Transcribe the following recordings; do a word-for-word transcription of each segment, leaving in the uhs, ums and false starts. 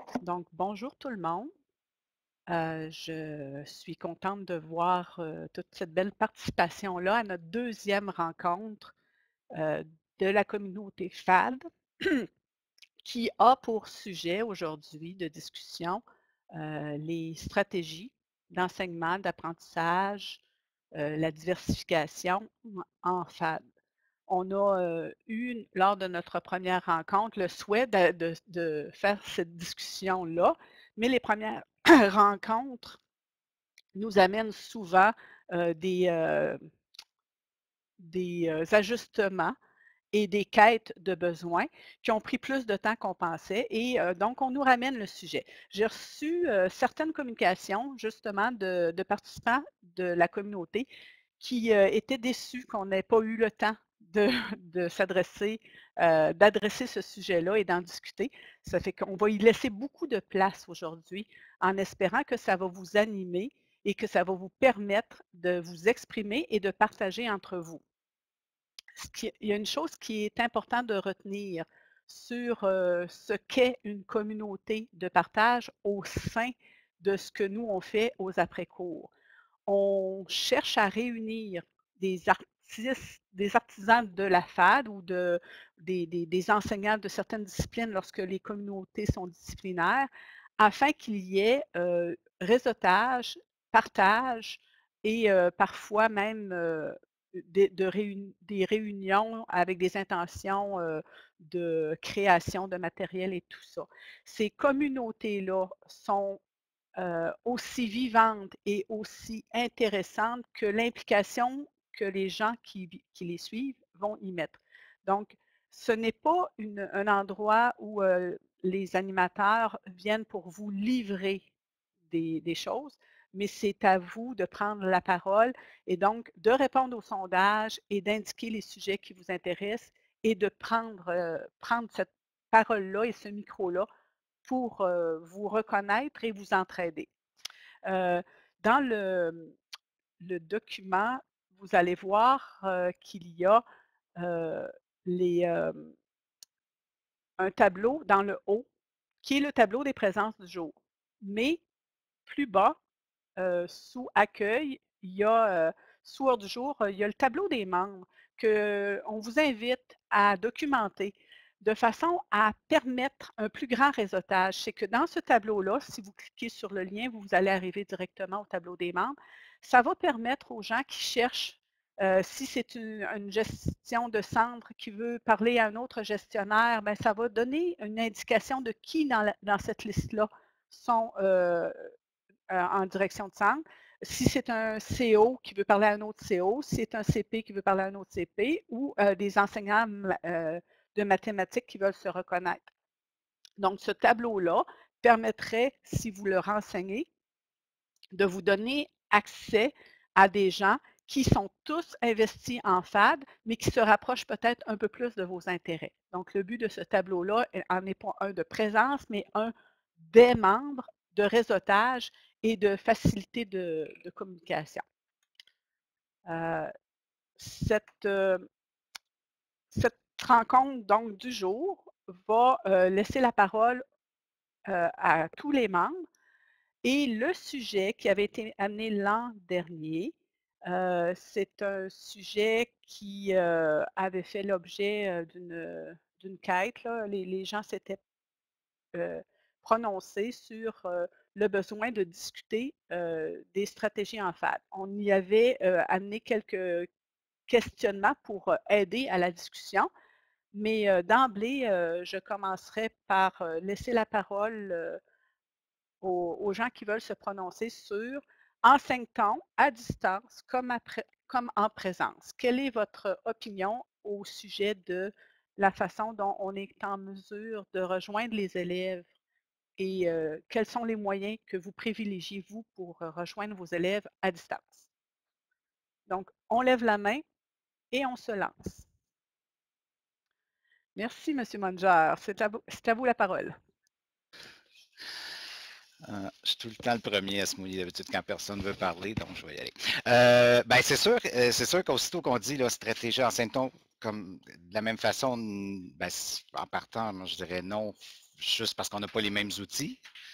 Donc, bonjour tout le monde. Heu, je suis contente de voir, heu, toute cette belle participation-là à notre deuxième rencontre, heu, de la communauté FAD qui a pour sujet aujourd'hui de discussion, heu, les stratégies d'enseignement, d'apprentissage, heu, la diversification en FAD. On a, heu, eu lors de notre première rencontre le souhait de de de faire cette discussion-là, mais les premières rencontres nous amènent souvent, heu, des, heu, des, heu, ajustements et des quêtes de besoins qui ont pris plus de temps qu'on pensait et heu, donc on nous ramène le sujet. J'ai reçu, heu, certaines communications justement de de participants de la communauté qui, heu, étaient déçus qu'on n'ait pas eu le temps de de s'adresser, heu, d'adresser ce sujet-là et d'en discuter. Ça fait qu'on va y laisser beaucoup de place aujourd'hui en espérant que ça va vous animer et que ça va vous permettre de vous exprimer et de partager entre vous. Ce qui il y a une chose qui est importante de retenir sur, heu, ce qu'est une communauté de partage au sein de ce que nous on fait aux après-cours. On cherche à réunir des artistes, des artisans de la FAD ou de des des des enseignants de certaines disciplines lorsque les communautés sont disciplinaires, afin qu'il y ait, heu, réseautage, partage et heu, parfois même, heu, des de réuni des réunions avec des intentions, heu, de création de matériel et tout ça. Ces communautés-là sont heu, aussi vivantes et aussi intéressantes que l'implication que les gens qui vi qui les suivent vont y mettre. Donc, ce n'est pas une un endroit où, heu, les animateurs viennent pour vous livrer des des choses, mais c'est à vous de prendre la parole et donc de répondre aux sondages et d'indiquer les sujets qui vous intéressent et de prendre, heu, prendre cette parole-là et ce micro-là pour, heu, vous reconnaître et vous entraider. Heu, dans le le document, vous allez voir, heu, qu'il y a, heu, les, hem, un tableau dans le haut qui est le tableau des présences du jour. Mais plus bas, heu, sous accueil, il y a, heu, sous ordre du jour, il y a le tableau des membres qu'on vous invite à documenter de façon à permettre un plus grand réseautage. C'est que dans ce tableau-là, si vous cliquez sur le lien, vous allez arriver directement au tableau des membres. Ça va permettre aux gens qui cherchent, heu, si c'est une une gestion de centre qui veut parler à un autre gestionnaire, bien ça va donner une indication de qui dans la dans cette liste-là sont, heu euh, en direction de centre. Si c'est un C O qui veut parler à un autre C O, si c'est un C P qui veut parler à un autre C P ou euh, des enseignants euh, de mathématiques qui veulent se reconnaître. Donc, ce tableau-là permettrait, si vous le renseignez, de vous donner accès à des gens qui sont tous investis en FAD, mais qui se rapprochent peut-être un peu plus de vos intérêts. Donc, le but de ce tableau-là en est pas un de présence, mais un des membres, de réseautage et de facilité de, de communication. Euh, cette, euh, cette rencontre donc du jour va euh, laisser la parole euh, à tous les membres. Et le sujet qui avait été amené l'an dernier, euh, c'est un sujet qui euh, avait fait l'objet euh, d'une, d'une quête. Là. Les, les gens s'étaient euh, prononcés sur euh, le besoin de discuter euh, des stratégies en FAD. On y avait euh, amené quelques questionnements pour euh, aider à la discussion, mais euh, d'emblée, euh, je commencerai par euh, laisser la parole euh, aux, aux gens qui veulent se prononcer sur enseigne-t-on à distance comme, après, comme en présence? Quelle est votre opinion au sujet de la façon dont on est en mesure de rejoindre les élèves et euh, quels sont les moyens que vous privilégiez, vous, pour euh, rejoindre vos élèves à distance? Donc, on lève la main et on se lance. Merci, M. Munger. C'est à, vous, c'est à vous la parole. Euh, je suis tout le temps le premier à se mouiller d'habitude quand personne ne veut parler, donc je vais y aller. Euh, ben c'est sûr, euh, c'est sûr qu'aussitôt qu'on dit la stratégie enseigne-t-on comme de la même façon, ben, en partant, moi, je dirais non. juste parce qu'on n'a pas les mêmes outils.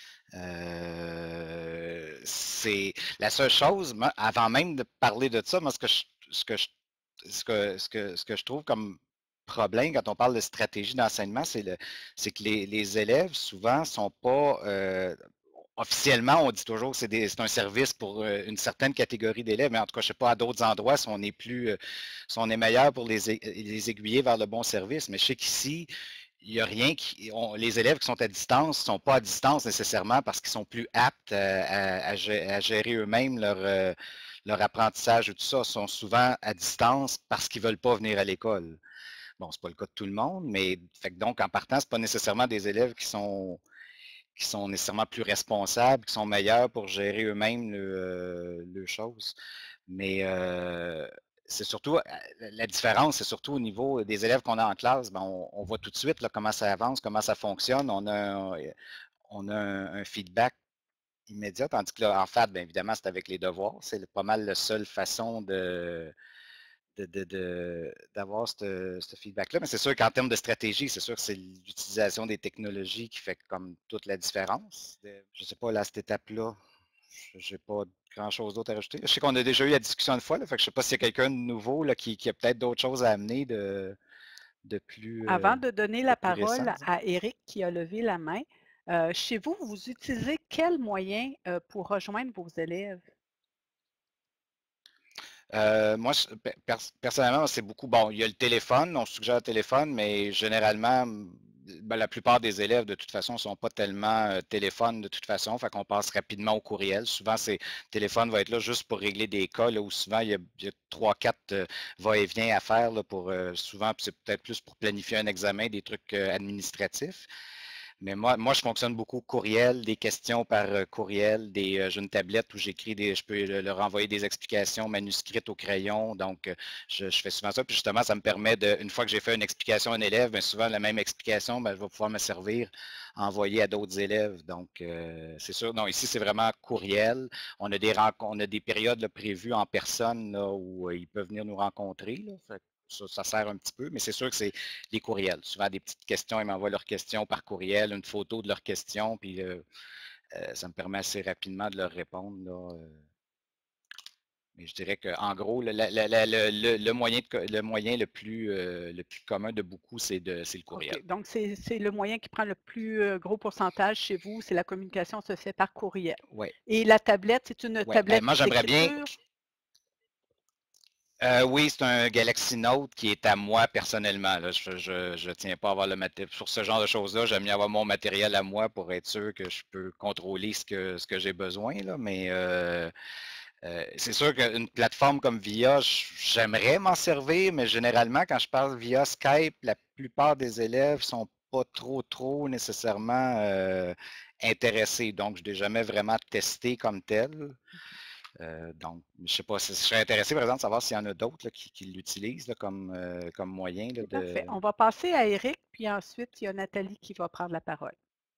Euh, c'est la seule chose, moi, avant même de parler de ça, moi, ce que je, ce que je, ce que, ce que, ce que je trouve comme problème quand on parle de stratégie d'enseignement, c'est le, c'est que les, les élèves, souvent, sont pas, euh, officiellement, on dit toujours que c'est, des, c'est un service pour euh, une certaine catégorie d'élèves, mais en tout cas, je ne sais pas, à d'autres endroits, si on est plus, euh, si on est meilleur pour les, les aiguiller vers le bon service, mais je sais qu'ici, il n'y a rien qui. On, les élèves qui sont à distance ne sont pas à distance nécessairement parce qu'ils sont plus aptes à, à, à gérer eux-mêmes leur, euh, leur apprentissage et tout ça. Ils sont souvent à distance parce qu'ils ne veulent pas venir à l'école. Bon, ce n'est pas le cas de tout le monde, mais fait que donc en partant, ce n'est pas nécessairement des élèves qui sont qui sont nécessairement plus responsables, qui sont meilleurs pour gérer eux-mêmes le, euh, le choses. Mais euh, c'est surtout, la différence, c'est surtout au niveau des élèves qu'on a en classe. Ben, on, on voit tout de suite là, comment ça avance, comment ça fonctionne. On a un, on a un, un feedback immédiat, tandis que là, en fait, bien évidemment, c'est avec les devoirs. C'est pas mal la seule façon de, de, de, de, d'avoir ce, ce feedback-là. Mais c'est sûr qu'en termes de stratégie, c'est sûr que c'est l'utilisation des technologies qui fait comme toute la différence. Je ne sais pas, là, à cette étape-là, je n'ai pas grand-chose d'autre à rajouter. Je sais qu'on a déjà eu la discussion une fois, là, fait que je ne sais pas s'il y a quelqu'un de nouveau là, qui, qui a peut-être d'autres choses à amener de, de, plus, euh, Avant de donner de la plus récent, parole disons. à Éric qui a levé la main, euh, chez vous, vous utilisez quels moyens euh, pour rejoindre vos élèves? Euh, moi, pers personnellement, c'est beaucoup, bon, il y a le téléphone, on suggère le téléphone, mais généralement, ben, la plupart des élèves, de toute façon, ne sont pas tellement euh, téléphone de toute façon, fait qu'on passe rapidement au courriel. Souvent, c'est téléphone va être là juste pour régler des cas, là, où souvent, il y a, il y a trois, quatre euh, va-et-vient à faire, là, pour, euh, souvent, c'est peut-être plus pour planifier un examen, des trucs euh, administratifs. Mais moi, moi, je fonctionne beaucoup courriel, des questions par euh, courriel, des, euh, j'ai une tablette où j'écris des, je peux le- leur envoyer des explications manuscrites au crayon. Donc, euh, je, je fais souvent ça. Puis justement, ça me permet de, une fois que j'ai fait une explication à un élève, bien souvent la même explication, bien, je vais pouvoir me servir, envoyer à d'autres élèves. Donc, euh, c'est sûr. Non, ici, c'est vraiment courriel. On a des rencontres, on a des périodes là, prévues en personne là, où euh, ils peuvent venir nous rencontrer. Là. Fait que ça, ça sert un petit peu, mais c'est sûr que c'est les courriels. Souvent, des petites questions, ils m'envoient leurs questions par courriel, une photo de leurs questions, puis euh, euh, ça me permet assez rapidement de leur répondre. Là, euh. Mais je dirais qu'en gros, le, la- la- la- le, le- le moyen, de le, moyen le, plus, euh, le plus commun de beaucoup, c'est de- c'est le courriel. OK. Donc, c'est c'est le moyen qui prend le plus euh, gros pourcentage chez vous, c'est la communication se fait par courriel. Oui, Et la tablette, c'est une oui. Ben, tablette moi, j'aimerais bien. d'écriture? Euh, oui, c'est un Galaxy Note qui est à moi personnellement. Là. Je ne tiens pas à avoir le matériel. Sur ce genre de choses-là, j'aime bien avoir mon matériel à moi pour être sûr que je peux contrôler ce que, ce que j'ai besoin. Là. Mais euh, euh, c'est sûr qu'une plateforme comme Via, j'aimerais m'en servir, mais généralement, quand je parle via Skype, la plupart des élèves sont pas trop, trop nécessairement euh, intéressés. Donc, je n'ai jamais vraiment testé comme tel. Euh, donc, je ne sais pas, si je serais intéressé, par exemple, de savoir s'il y en a d'autres là, qui, qui l'utilisent là, comme, euh, comme moyen là, C'est parfait. de. On va passer à Éric, puis ensuite, il y a Nathalie qui va prendre la parole.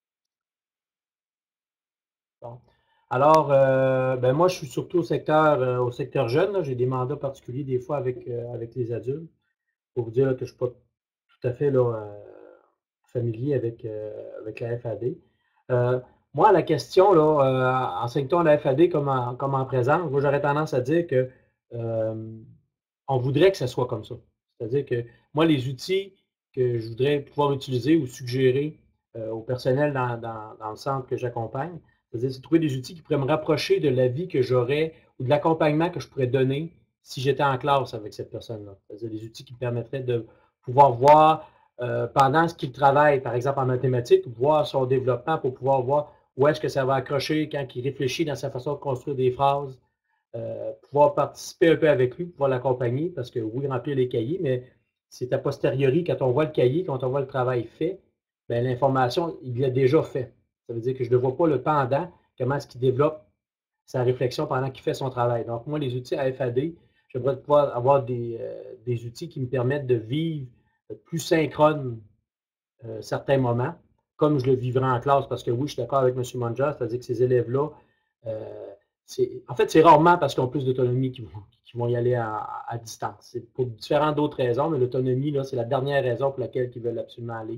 Bon. Alors, euh, ben moi, je suis surtout au secteur, euh, au secteur jeune. J'ai des mandats particuliers des fois avec, euh, avec les adultes. Pour vous dire là, que je ne suis pas tout à fait là, euh, familier avec, euh, avec la F A D. Euh, moi, la question, là, euh, enseigne-t-on la F A D comme en, comme en présence? Moi, j'aurais tendance à dire que euh, on voudrait que ça soit comme ça. C'est-à-dire que moi, les outils que je voudrais pouvoir utiliser ou suggérer euh, au personnel dans, dans, dans le centre que j'accompagne, c'est-à-dire c'est trouver des outils qui pourraient me rapprocher de la vie que j'aurais ou de l'accompagnement que je pourrais donner si j'étais en classe avec cette personne-là. C'est-à-dire des outils qui me permettraient de pouvoir voir euh, pendant ce qu'il travaille, par exemple en mathématiques, voir son développement pour pouvoir voir où est-ce que ça va accrocher quand il réfléchit dans sa façon de construire des phrases, euh, pouvoir participer un peu avec lui, pouvoir l'accompagner, parce que oui, remplir les cahiers, mais c'est a posteriori, quand on voit le cahier, quand on voit le travail fait, ben, l'information, il l'a déjà fait. Ça veut dire que je ne vois pas le pendant, comment est-ce qu'il développe sa réflexion pendant qu'il fait son travail. Donc, moi, les outils à F A D, j'aimerais pouvoir avoir des, euh, des outils qui me permettent de vivre plus synchrone euh, certains moments, comme je le vivrais en classe, parce que oui, je suis d'accord avec M. Monja, c'est-à-dire que ces élèves-là, euh, en fait, c'est rarement parce qu'ils ont plus d'autonomie qu'ils vont, qu'ils vont y aller à, à distance. C'est pour différentes d'autres raisons, mais l'autonomie, là, c'est la dernière raison pour laquelle ils veulent absolument aller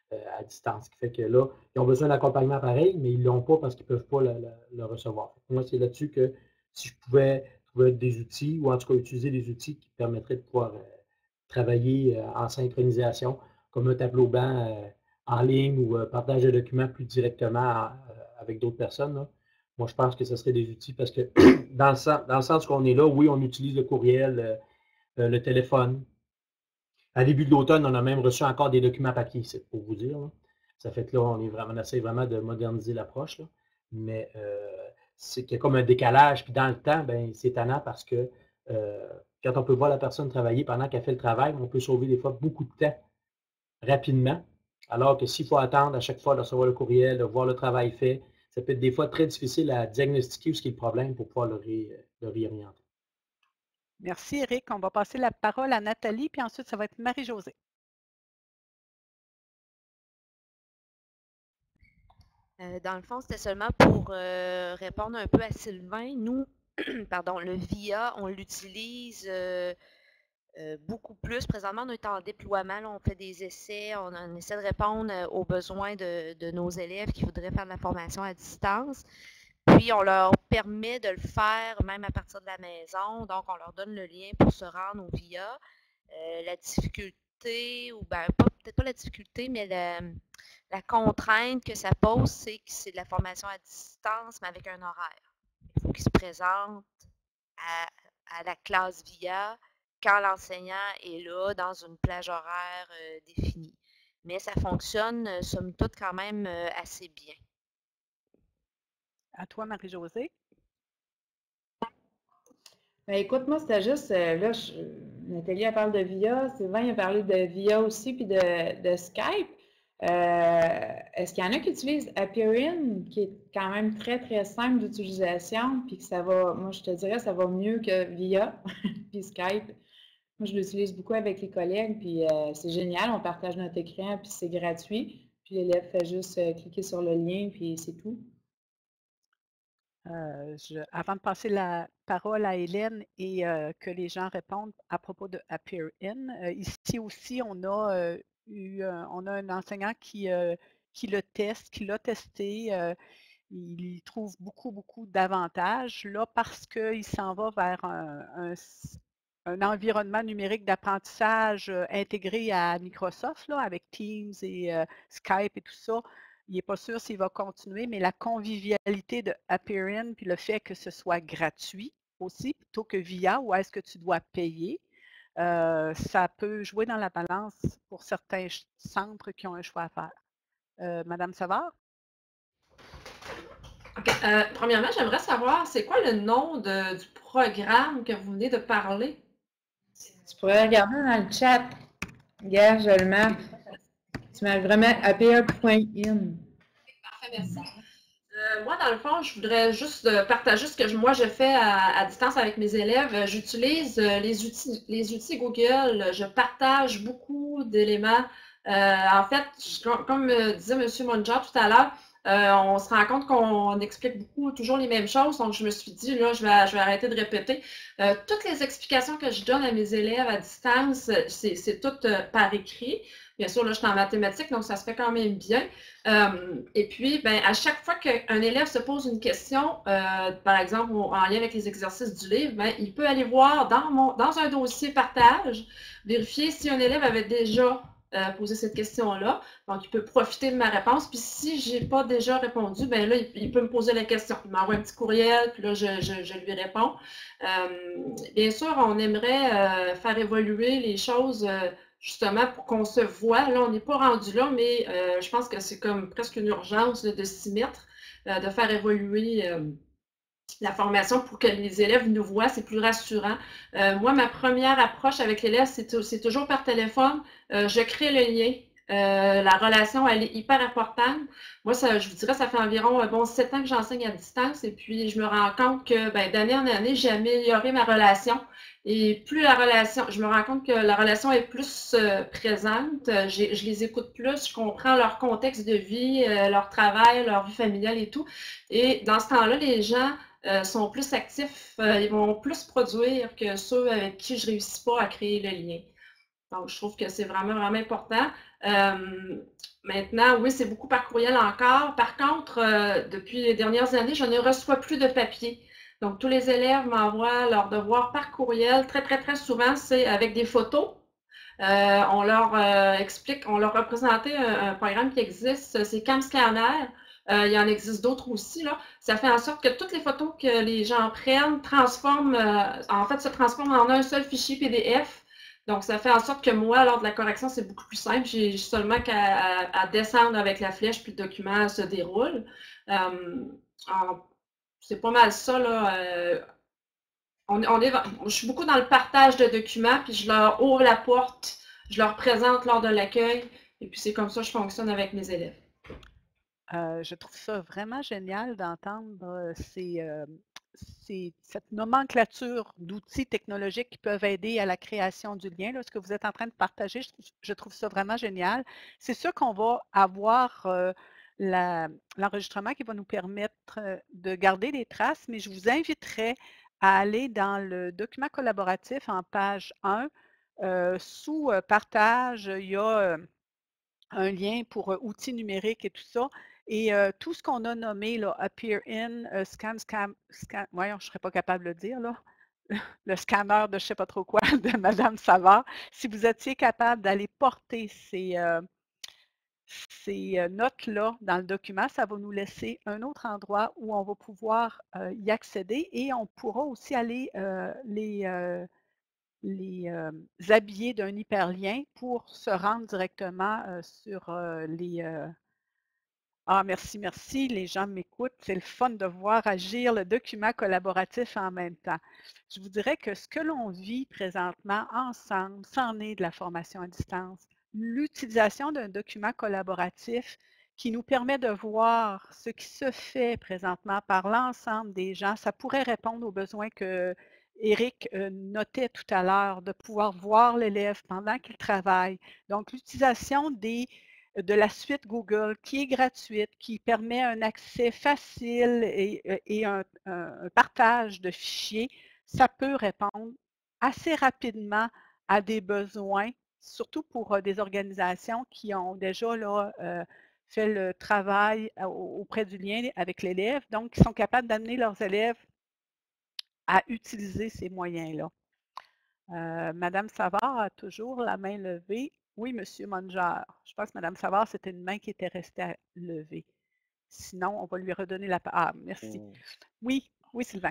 euh, à distance. Ce qui fait que là, ils ont besoin d'accompagnement pareil, mais ils ne l'ont pas parce qu'ils ne peuvent pas le, le, le recevoir. Moi, c'est là-dessus que si je pouvais trouver des outils, ou en tout cas utiliser des outils qui permettraient de pouvoir euh, travailler euh, en synchronisation, comme un tableau blanc euh, en ligne ou euh, partage de documents plus directement euh, avec d'autres personnes, là. Moi, je pense que ce serait des outils parce que dans le sens, dans le sens qu'on est là, oui, on utilise le courriel, euh, le téléphone. À début de l'automne, on a même reçu encore des documents papier, c'est pour vous dire, là. Ça fait que là, on, est vraiment, on essaie vraiment de moderniser l'approche. Mais euh, c'est qu'il y a comme un décalage. Puis dans le temps, ben, c'est étonnant parce que euh, quand on peut voir la personne travailler pendant qu'elle fait le travail, on peut sauver des fois beaucoup de temps rapidement. Alors que s'il faut attendre à chaque fois de recevoir le courriel, de voir le travail fait, ça peut être des fois très difficile à diagnostiquer ce qui est le problème pour pouvoir le, ré, le réorienter. Merci, Éric. On va passer la parole à Nathalie, puis ensuite, ça va être Marie-Josée. Euh, dans le fond, c'était seulement pour euh, répondre un peu à Sylvain. Nous, pardon, le V I A, on l'utilise euh, euh, beaucoup plus. Présentement, on est en déploiement, là, on fait des essais, on, on essaie de répondre euh, aux besoins de, de nos élèves qui voudraient faire de la formation à distance. Puis, on leur permet de le faire même à partir de la maison. Donc, on leur donne le lien pour se rendre au V I A. Euh, la difficulté, ou ben, peut-être pas la difficulté, mais la, la contrainte que ça pose, c'est que c'est de la formation à distance, mais avec un horaire. Il faut qu'ils se présentent à, à la classe V I A quand l'enseignant est là dans une plage horaire euh, définie. Mais ça fonctionne, euh, somme toute, quand même euh, assez bien. À toi, Marie-Josée. Ben, écoute, moi, c'était juste, euh, là, je, Nathalie, elle parle de V I A, Sylvain a parlé de V I A aussi, puis de, de Skype. Euh, est-ce qu'il y en a qui utilisent Appearin, qui est quand même très, très simple d'utilisation, puis que ça va, moi, je te dirais, ça va mieux que V I A, puis Skype. Moi, je l'utilise beaucoup avec les collègues, puis euh, c'est génial, on partage notre écran, puis c'est gratuit, puis l'élève fait juste euh, cliquer sur le lien, puis c'est tout. Euh, je, avant de passer la parole à Hélène et euh, que les gens répondent à propos de Appearin, euh, ici aussi, on a, euh, eu, euh, on a un enseignant qui, euh, qui le teste, qui l'a testé. Euh, il trouve beaucoup, beaucoup d'avantages là parce qu'il s'en va vers un, un, un environnement numérique d'apprentissage euh, intégré à Microsoft là, avec Teams et euh, Skype et tout ça. Il n'est pas sûr s'il va continuer, mais la convivialité de Appearin, puis le fait que ce soit gratuit aussi, plutôt que V I A, où est-ce que tu dois payer, euh, ça peut jouer dans la balance pour certains centres qui ont un choix à faire. Euh, Madame Savard? Okay. Euh, premièrement, j'aimerais savoir, c'est quoi le nom de, du programme que vous venez de parler? Tu pourrais regarder dans le chat. Regarde, je le marque. Tu m'as vraiment appear point in. Parfait, merci. Euh, moi, dans le fond, je voudrais juste partager ce que je, moi je fais à, à distance avec mes élèves. J'utilise les outils, les outils Google. Je partage beaucoup d'éléments. Euh, en fait, je, comme disait M. Monjob tout à l'heure, Euh, on se rend compte qu'on explique beaucoup, toujours les mêmes choses. Donc, je me suis dit, là, je vais, je vais arrêter de répéter. Euh, toutes les explications que je donne à mes élèves à distance, c'est tout euh, par écrit. Bien sûr, là, je suis en mathématiques, donc ça se fait quand même bien. Euh, et puis, ben, à chaque fois qu'un élève se pose une question, euh, par exemple, en lien avec les exercices du livre, ben, il peut aller voir dans, mon, dans un dossier partage, vérifier si un élève avait déjà Euh, poser cette question-là. Donc, il peut profiter de ma réponse. Puis, si je n'ai pas déjà répondu, bien là, il, il peut me poser la question. Il m'envoie un petit courriel, puis là, je, je, je lui réponds. Euh, bien sûr, on aimerait euh, faire évoluer les choses euh, justement pour qu'on se voit. Là, on n'est pas rendu là, mais euh, je pense que c'est comme presque une urgence là, de s'y mettre, euh, de faire évoluer euh, la formation pour que les élèves nous voient, c'est plus rassurant. Euh, moi, ma première approche avec l'élève, c'est toujours par téléphone. Euh, je crée le lien. Euh, la relation, elle est hyper importante. Moi, ça, je vous dirais, ça fait environ bon, sept ans que j'enseigne à distance et puis je me rends compte que ben, d'année en année, j'ai amélioré ma relation. Et plus la relation, je me rends compte que la relation est plus euh, présente. Je les écoute plus, je comprends leur contexte de vie, euh, leur travail, leur vie familiale et tout. Et dans ce temps-là, les gens Euh, sont plus actifs, euh, ils vont plus produire que ceux avec qui je ne réussis pas à créer le lien. Donc, je trouve que c'est vraiment, vraiment important. Euh, maintenant, oui, c'est beaucoup par courriel encore. Par contre, euh, depuis les dernières années, je ne reçois plus de papier. Donc, tous les élèves m'envoient leurs devoirs par courriel. Très, très, très souvent, c'est avec des photos. Euh, on leur euh, explique, on leur a présenté un, un programme qui existe, c'est CamScanner. Euh, il y en existe d'autres aussi, là. Ça fait en sorte que toutes les photos que les gens prennent transforment, euh, en fait, se transforment en un seul fichier P D F. Donc, ça fait en sorte que moi, lors de la correction, c'est beaucoup plus simple. J'ai seulement qu'à à, à descendre avec la flèche, puis le document se déroule. Euh, c'est pas mal ça, là. Euh, on, on est, je suis beaucoup dans le partage de documents, puis je leur ouvre la porte, je leur présente lors de l'accueil, et puis c'est comme ça que je fonctionne avec mes élèves. Euh, je trouve ça vraiment génial d'entendre euh, ces, euh, ces- cette nomenclature d'outils technologiques qui peuvent aider à la création du lien. Là, ce que vous êtes en train de partager, je, trouve je trouve ça vraiment génial. C'est sûr qu'on va avoir euh, la- l'enregistrement qui va nous permettre euh, de garder des traces, mais je vous inviterais à aller dans le document collaboratif en page un. Euh, sous euh, partage, il y a euh, un lien pour euh, outils numériques et tout ça. Et euh, tout ce qu'on a nommé, là, Appear In, euh, Scan, Scam, Scan, voyons, je ne serais pas capable de le dire, là, le scanner de je ne sais pas trop quoi de Madame Savard, si vous étiez capable d'aller porter ces, euh, ces euh, notes-là dans le document, ça va nous laisser un autre endroit où on va pouvoir euh, y accéder et on pourra aussi aller euh, les, euh, les euh, habiller d'un hyperlien pour se rendre directement euh, sur euh, les... euh, ah, merci, merci, les gens m'écoutent. C'est le fun de voir agir le document collaboratif en même temps. Je vous dirais que ce que l'on vit présentement ensemble, c'en est de la formation à distance. L'utilisation d'un document collaboratif qui nous permet de voir ce qui se fait présentement par l'ensemble des gens, ça pourrait répondre aux besoins que Éric euh, notait tout à l'heure, de pouvoir voir l'élève pendant qu'il travaille. Donc, l'utilisation des de la suite Google qui est gratuite, qui permet un accès facile et, et un, un, partage de fichiers, ça peut répondre assez rapidement à des besoins, surtout pour des organisations qui ont déjà là, euh, fait le travail auprès du lien avec l'élève, donc qui sont capables d'amener leurs élèves à utiliser ces moyens-là. Euh, Madame Savard a toujours la main levée. Oui, Monsieur Manger. Je pense que Madame Savard, c'était une main qui était restée levée. Sinon, on va lui redonner la parole. Ah, merci. Oui, oui, Sylvain.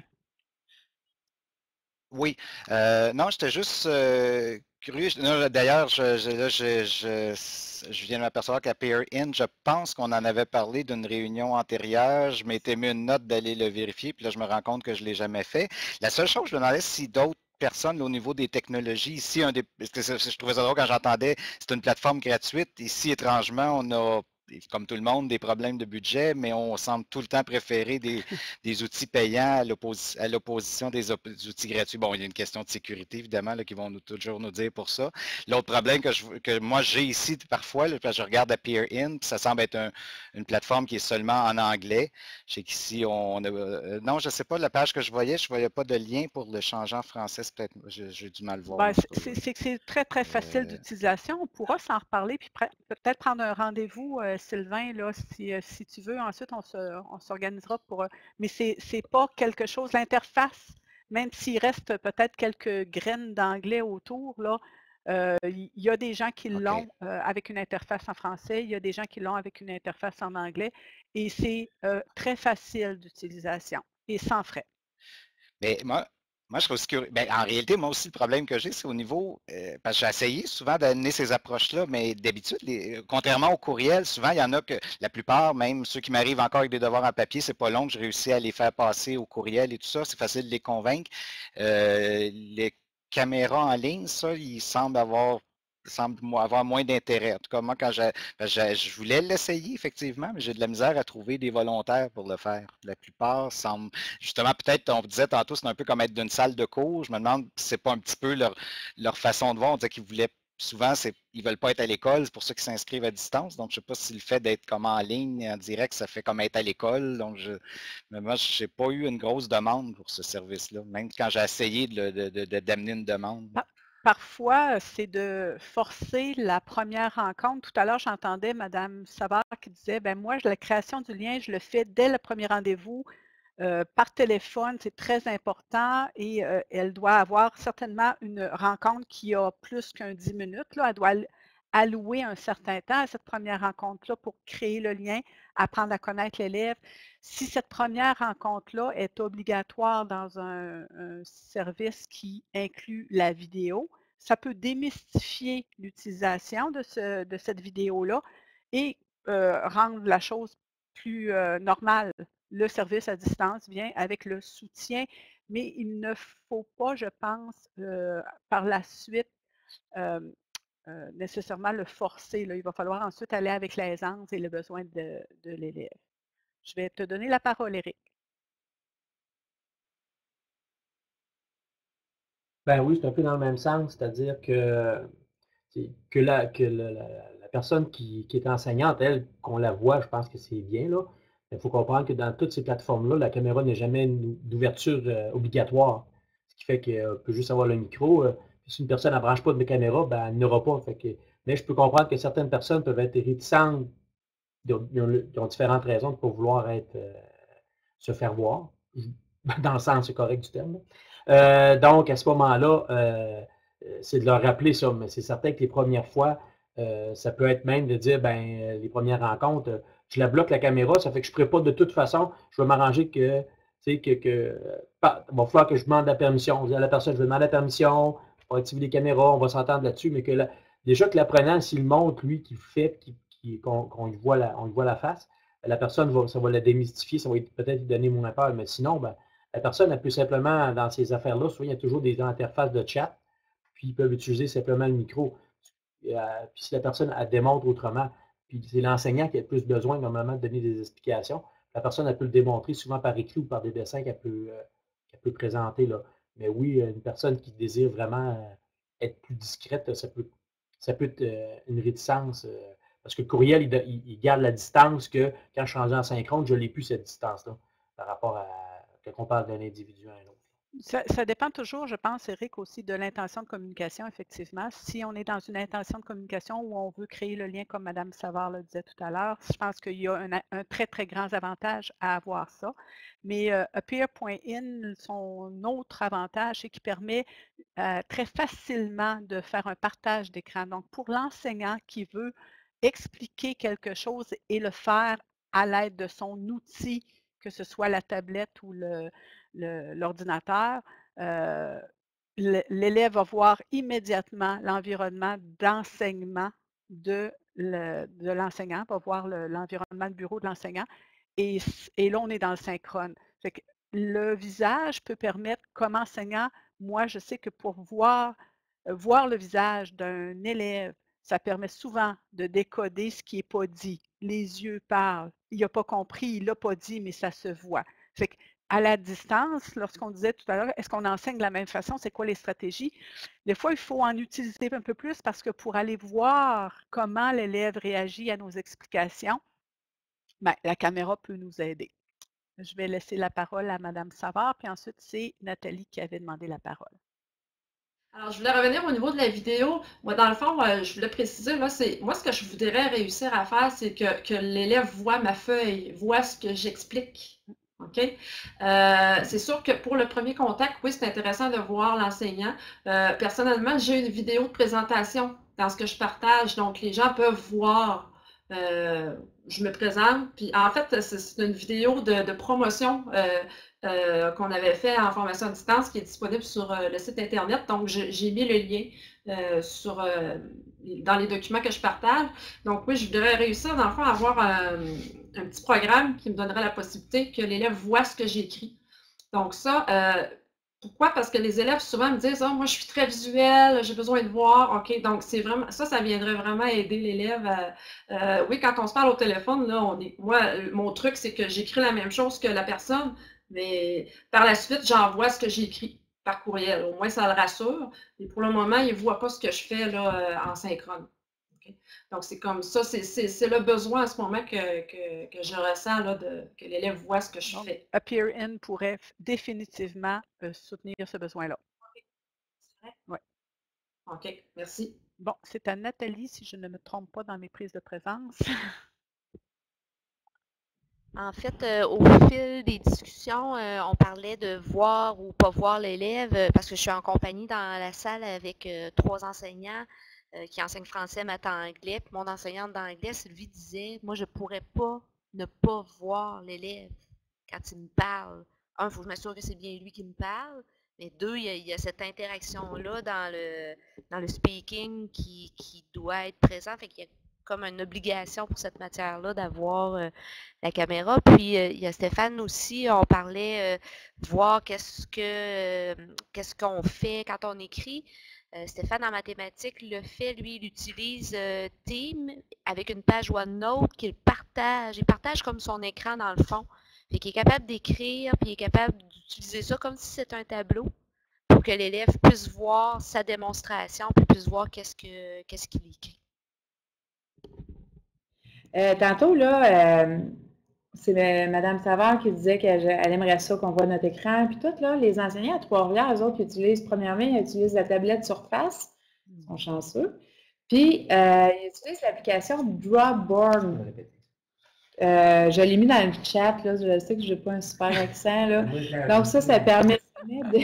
Oui. Euh, non, j'étais juste euh, curieux. D'ailleurs, je, je, je, je, je viens de m'apercevoir qu'à Peer In, je pense qu'on en avait parlé d'une réunion antérieure. Je m'étais mis une note d'aller le vérifier, puis là, je me rends compte que je ne l'ai jamais fait. La seule chose, je me demandais si d'autres personnes au niveau des technologies, ici, un des, parce que je trouvais ça drôle quand j'entendais, c'est une plateforme gratuite. Ici, étrangement, on a comme tout le monde, des problèmes de budget, mais on semble tout le temps préférer des, des outils payants à l'opposition des, des outils gratuits. Bon, il y a une question de sécurité, évidemment, là, qui vont nous, toujours nous dire pour ça. L'autre problème que, je, que moi j'ai ici parfois, là, je regarde à Peer In, puis ça semble être un, une plateforme qui est seulement en anglais. Je sais qu'ici, on a... Euh, non, je ne sais pas, la page que je voyais, je ne voyais pas de lien pour le changer en français. Peut-être j'ai du mal voir. Ben, c'est que c'est très, très facile euh... d'utilisation. On pourra s'en reparler, puis peut-être prendre un rendez-vous, euh, Sylvain, là, si, euh, si tu veux. Ensuite, on s'organisera pour... Euh, mais c'est pas quelque chose... L'interface, même s'il reste peut-être quelques graines d'anglais autour, là, euh, il y a des gens qui okay. l'ont euh, avec une interface en français, il y a des gens qui l'ont avec une interface en anglais, et c'est euh, très facile d'utilisation et sans frais. Mais moi, moi, je serais aussi curieux. Ben, en réalité, moi aussi, le problème que j'ai, c'est au niveau. Euh, parce que j'ai essayé souvent d'amener ces approches-là, mais d'habitude, contrairement au courriel, souvent, il y en a que la plupart, même ceux qui m'arrivent encore avec des devoirs en papier, c'est pas long que je réussis à les faire passer au courriel et tout ça. C'est facile de les convaincre. Euh, les caméras en ligne, ça, ils semblent avoir. semble avoir moins d'intérêt. En tout cas, moi, quand je, je voulais l'essayer, effectivement, mais j'ai de la misère à trouver des volontaires pour le faire. La plupart semblent, justement, peut-être, on disait tantôt, c'est un peu comme être d'une salle de cours. Je me demande si c'est pas un petit peu leur, leur façon de voir. On disait qu'ils voulaient, souvent, ils ne veulent pas être à l'école, c'est pour ça qu'ils s'inscrivent à distance. Donc, je ne sais pas si le fait d'être comme en ligne, en direct, ça fait comme être à l'école. Donc, je, mais moi, je n'ai pas eu une grosse demande pour ce service-là, même quand j'ai essayé d'amener de, de, de, une demande. Ah. parfois, c'est de forcer la première rencontre. Tout à l'heure, j'entendais Mme Savard qui disait, ben moi, la création du lien, je le fais dès le premier rendez-vous. Euh, par téléphone, c'est très important et euh, elle doit avoir certainement une rencontre qui a plus qu'un dix minutes. Là. Elle doit allouer un certain temps à cette première rencontre-là pour créer le lien, apprendre à connaître l'élève. Si cette première rencontre-là est obligatoire dans un, un service qui inclut la vidéo, ça peut démystifier l'utilisation de, ce, de cette vidéo-là et euh, rendre la chose plus euh, normale. Le service à distance vient avec le soutien, mais il ne faut pas, je pense, euh, par la suite, euh, euh, nécessairement le forcer. Là. Il va falloir ensuite aller avec l'aisance et le besoin de, de l'élève. Je vais te donner la parole, Éric. Ben oui, c'est un peu dans le même sens, c'est-à-dire que, que, la, que la, la, la personne qui, qui est enseignante, elle, qu'on la voit, je pense que c'est bien, là. Il faut comprendre que dans toutes ces plateformes-là, la caméra n'est jamais d'ouverture euh, obligatoire. Ce qui fait qu'on peut juste avoir le micro. Euh, si une personne ne branche pas de caméra, ben, elle n'aura pas. Fait que, mais je peux comprendre que certaines personnes peuvent être réticentes, ils ont, ils ont différentes raisons pour vouloir être, euh, se faire voir, dans le sens correct du terme. Euh, donc, à ce moment-là, euh, c'est de leur rappeler ça, mais c'est certain que les premières fois, euh, ça peut être même de dire, ben, les premières rencontres, euh, je la bloque la caméra, ça fait que je ne pourrais pas de toute façon, je vais m'arranger que, tu sais, que, que pas, il va falloir que je demande la permission. Je dis à la personne, je vais demander la permission, je vais activer les caméras, on va s'entendre là-dessus, mais que la, déjà que l'apprenant, s'il montre, lui, qu'il fait, qu'on qu'on lui voit la, on lui voit la face, la personne, va, ça va la démystifier, ça va peut-être lui donner moins peur, mais sinon, ben, la personne, elle peut simplement, dans ces affaires-là, souvent, il y a toujours des interfaces de chat, puis ils peuvent utiliser simplement le micro. Euh, puis si la personne, elle démontre autrement, puis c'est l'enseignant qui a le plus besoin, normalement, de donner des explications. La personne, elle peut le démontrer souvent par écrit ou par des dessins qu'elle peut, euh, qu'elle peut présenter, là. Mais oui, une personne qui désire vraiment être plus discrète, ça peut, ça peut être euh, une réticence. Euh, parce que le courriel, il, il, il garde la distance que quand je suis rendu en synchrone, je n'ai plus cette distance-là par rapport à quand on parle d'un individu à un autre. Ça, ça dépend toujours, je pense, Éric, aussi de l'intention de communication, effectivement. Si on est dans une intention de communication où on veut créer le lien, comme Mme Savard le disait tout à l'heure, je pense qu'il y a un, un très, très grand avantage à avoir ça. Mais euh, appear point in, son autre avantage, c'est qu'il permet euh, très facilement de faire un partage d'écran. Donc, pour l'enseignant qui veut expliquer quelque chose et le faire à l'aide de son outil, que ce soit la tablette ou le, l'ordinateur, euh, l'élève va voir immédiatement l'environnement d'enseignement de l'enseignant, le, va voir l'environnement le, de bureau de l'enseignant, et, et là, on est dans le synchrone. Fait que le visage peut permettre, comme enseignant, moi, je sais que pour voir, voir le visage d'un élève, ça permet souvent de décoder ce qui n'est pas dit. Les yeux parlent. Il n'a pas compris, il ne l'a pas dit, mais ça se voit. Fait que à la distance, lorsqu'on disait tout à l'heure, est-ce qu'on enseigne de la même façon? C'est quoi les stratégies? Des fois, il faut en utiliser un peu plus parce que pour aller voir comment l'élève réagit à nos explications, bien, la caméra peut nous aider. Je vais laisser la parole à Mme Savard, puis ensuite, c'est Nathalie qui avait demandé la parole. Alors, je voulais revenir au niveau de la vidéo. Moi, dans le fond, je voulais préciser, là, c'est moi, ce que je voudrais réussir à faire, c'est que, que l'élève voit ma feuille, voit ce que j'explique. OK? Euh, c'est sûr que pour le premier contact, oui, c'est intéressant de voir l'enseignant. Euh, personnellement, j'ai une vidéo de présentation dans ce que je partage, donc les gens peuvent voir. Euh, je me présente, puis en fait, c'est une vidéo de, de promotion euh, euh, qu'on avait fait en formation à distance qui est disponible sur euh, le site Internet. Donc, j'ai mis le lien euh, sur, euh, dans les documents que je partage. Donc, oui, je voudrais réussir, dans le fond, à avoir un, un petit programme qui me donnerait la possibilité que l'élève voit ce que j'écris. Donc, ça, euh, pourquoi? Parce que les élèves souvent me disent « Ah, oh, moi, je suis très visuel, j'ai besoin de voir. » OK, donc c'est vraiment ça, ça viendrait vraiment aider l'élève. Euh, oui, quand on se parle au téléphone, là, on est, moi, mon truc, c'est que j'écris la même chose que la personne, mais par la suite, j'envoie ce que j'écris par courriel. Au moins, ça le rassure. Et pour le moment, il ne voit pas ce que je fais là, en synchrone. Okay? Donc, c'est comme ça, c'est le besoin à ce moment que, que, que je ressens, là, de, que l'élève voit ce que je Donc, fais. Appear In pourrait définitivement euh, soutenir ce besoin-là. Okay. C'est vrai? Oui. OK, merci. Bon, c'est à Nathalie, si je ne me trompe pas dans mes prises de présence. En fait, euh, au fil des discussions, euh, on parlait de voir ou pas voir l'élève, euh, parce que je suis en compagnie dans la salle avec euh, trois enseignants euh, qui enseignent français, maths, anglais. Puis mon enseignante d'anglais, Sylvie, disait, moi, je pourrais pas ne pas voir l'élève quand il me parle. Un, il faut que je m'assure que c'est bien lui qui me parle. Mais deux, il y a, il y a cette interaction-là dans le, dans le speaking qui, qui doit être présent. Fait qu'il y a comme une obligation pour cette matière-là d'avoir euh, la caméra. Puis euh, il y a Stéphane aussi, on parlait euh, voir qu'est-ce que euh, qu'est-ce qu'on fait quand on écrit. Euh, Stéphane en mathématiques le fait, lui, il utilise euh, Team avec une page OneNote qu'il partage. Il partage comme son écran dans le fond. Fait qu'il est capable d'écrire, puis il est capable d'utiliser ça comme si c'était un tableau pour que l'élève puisse voir sa démonstration, puis puisse voir qu'est-ce que qu'est-ce qu'il écrit. Euh, tantôt, là, euh, c'est Mme Savard qui disait qu'elle aimerait ça qu'on voit notre écran. Puis tout, là, les enseignants à Trois-Rivières, eux autres, ils utilisent, premièrement, ils utilisent la tablette Surface. Ils sont chanceux. Puis, euh, ils utilisent l'application Dropboard. Euh, je l'ai mis dans le chat, là. Je sais que je n'ai pas un super accent, là. Donc, ça, ça permet de...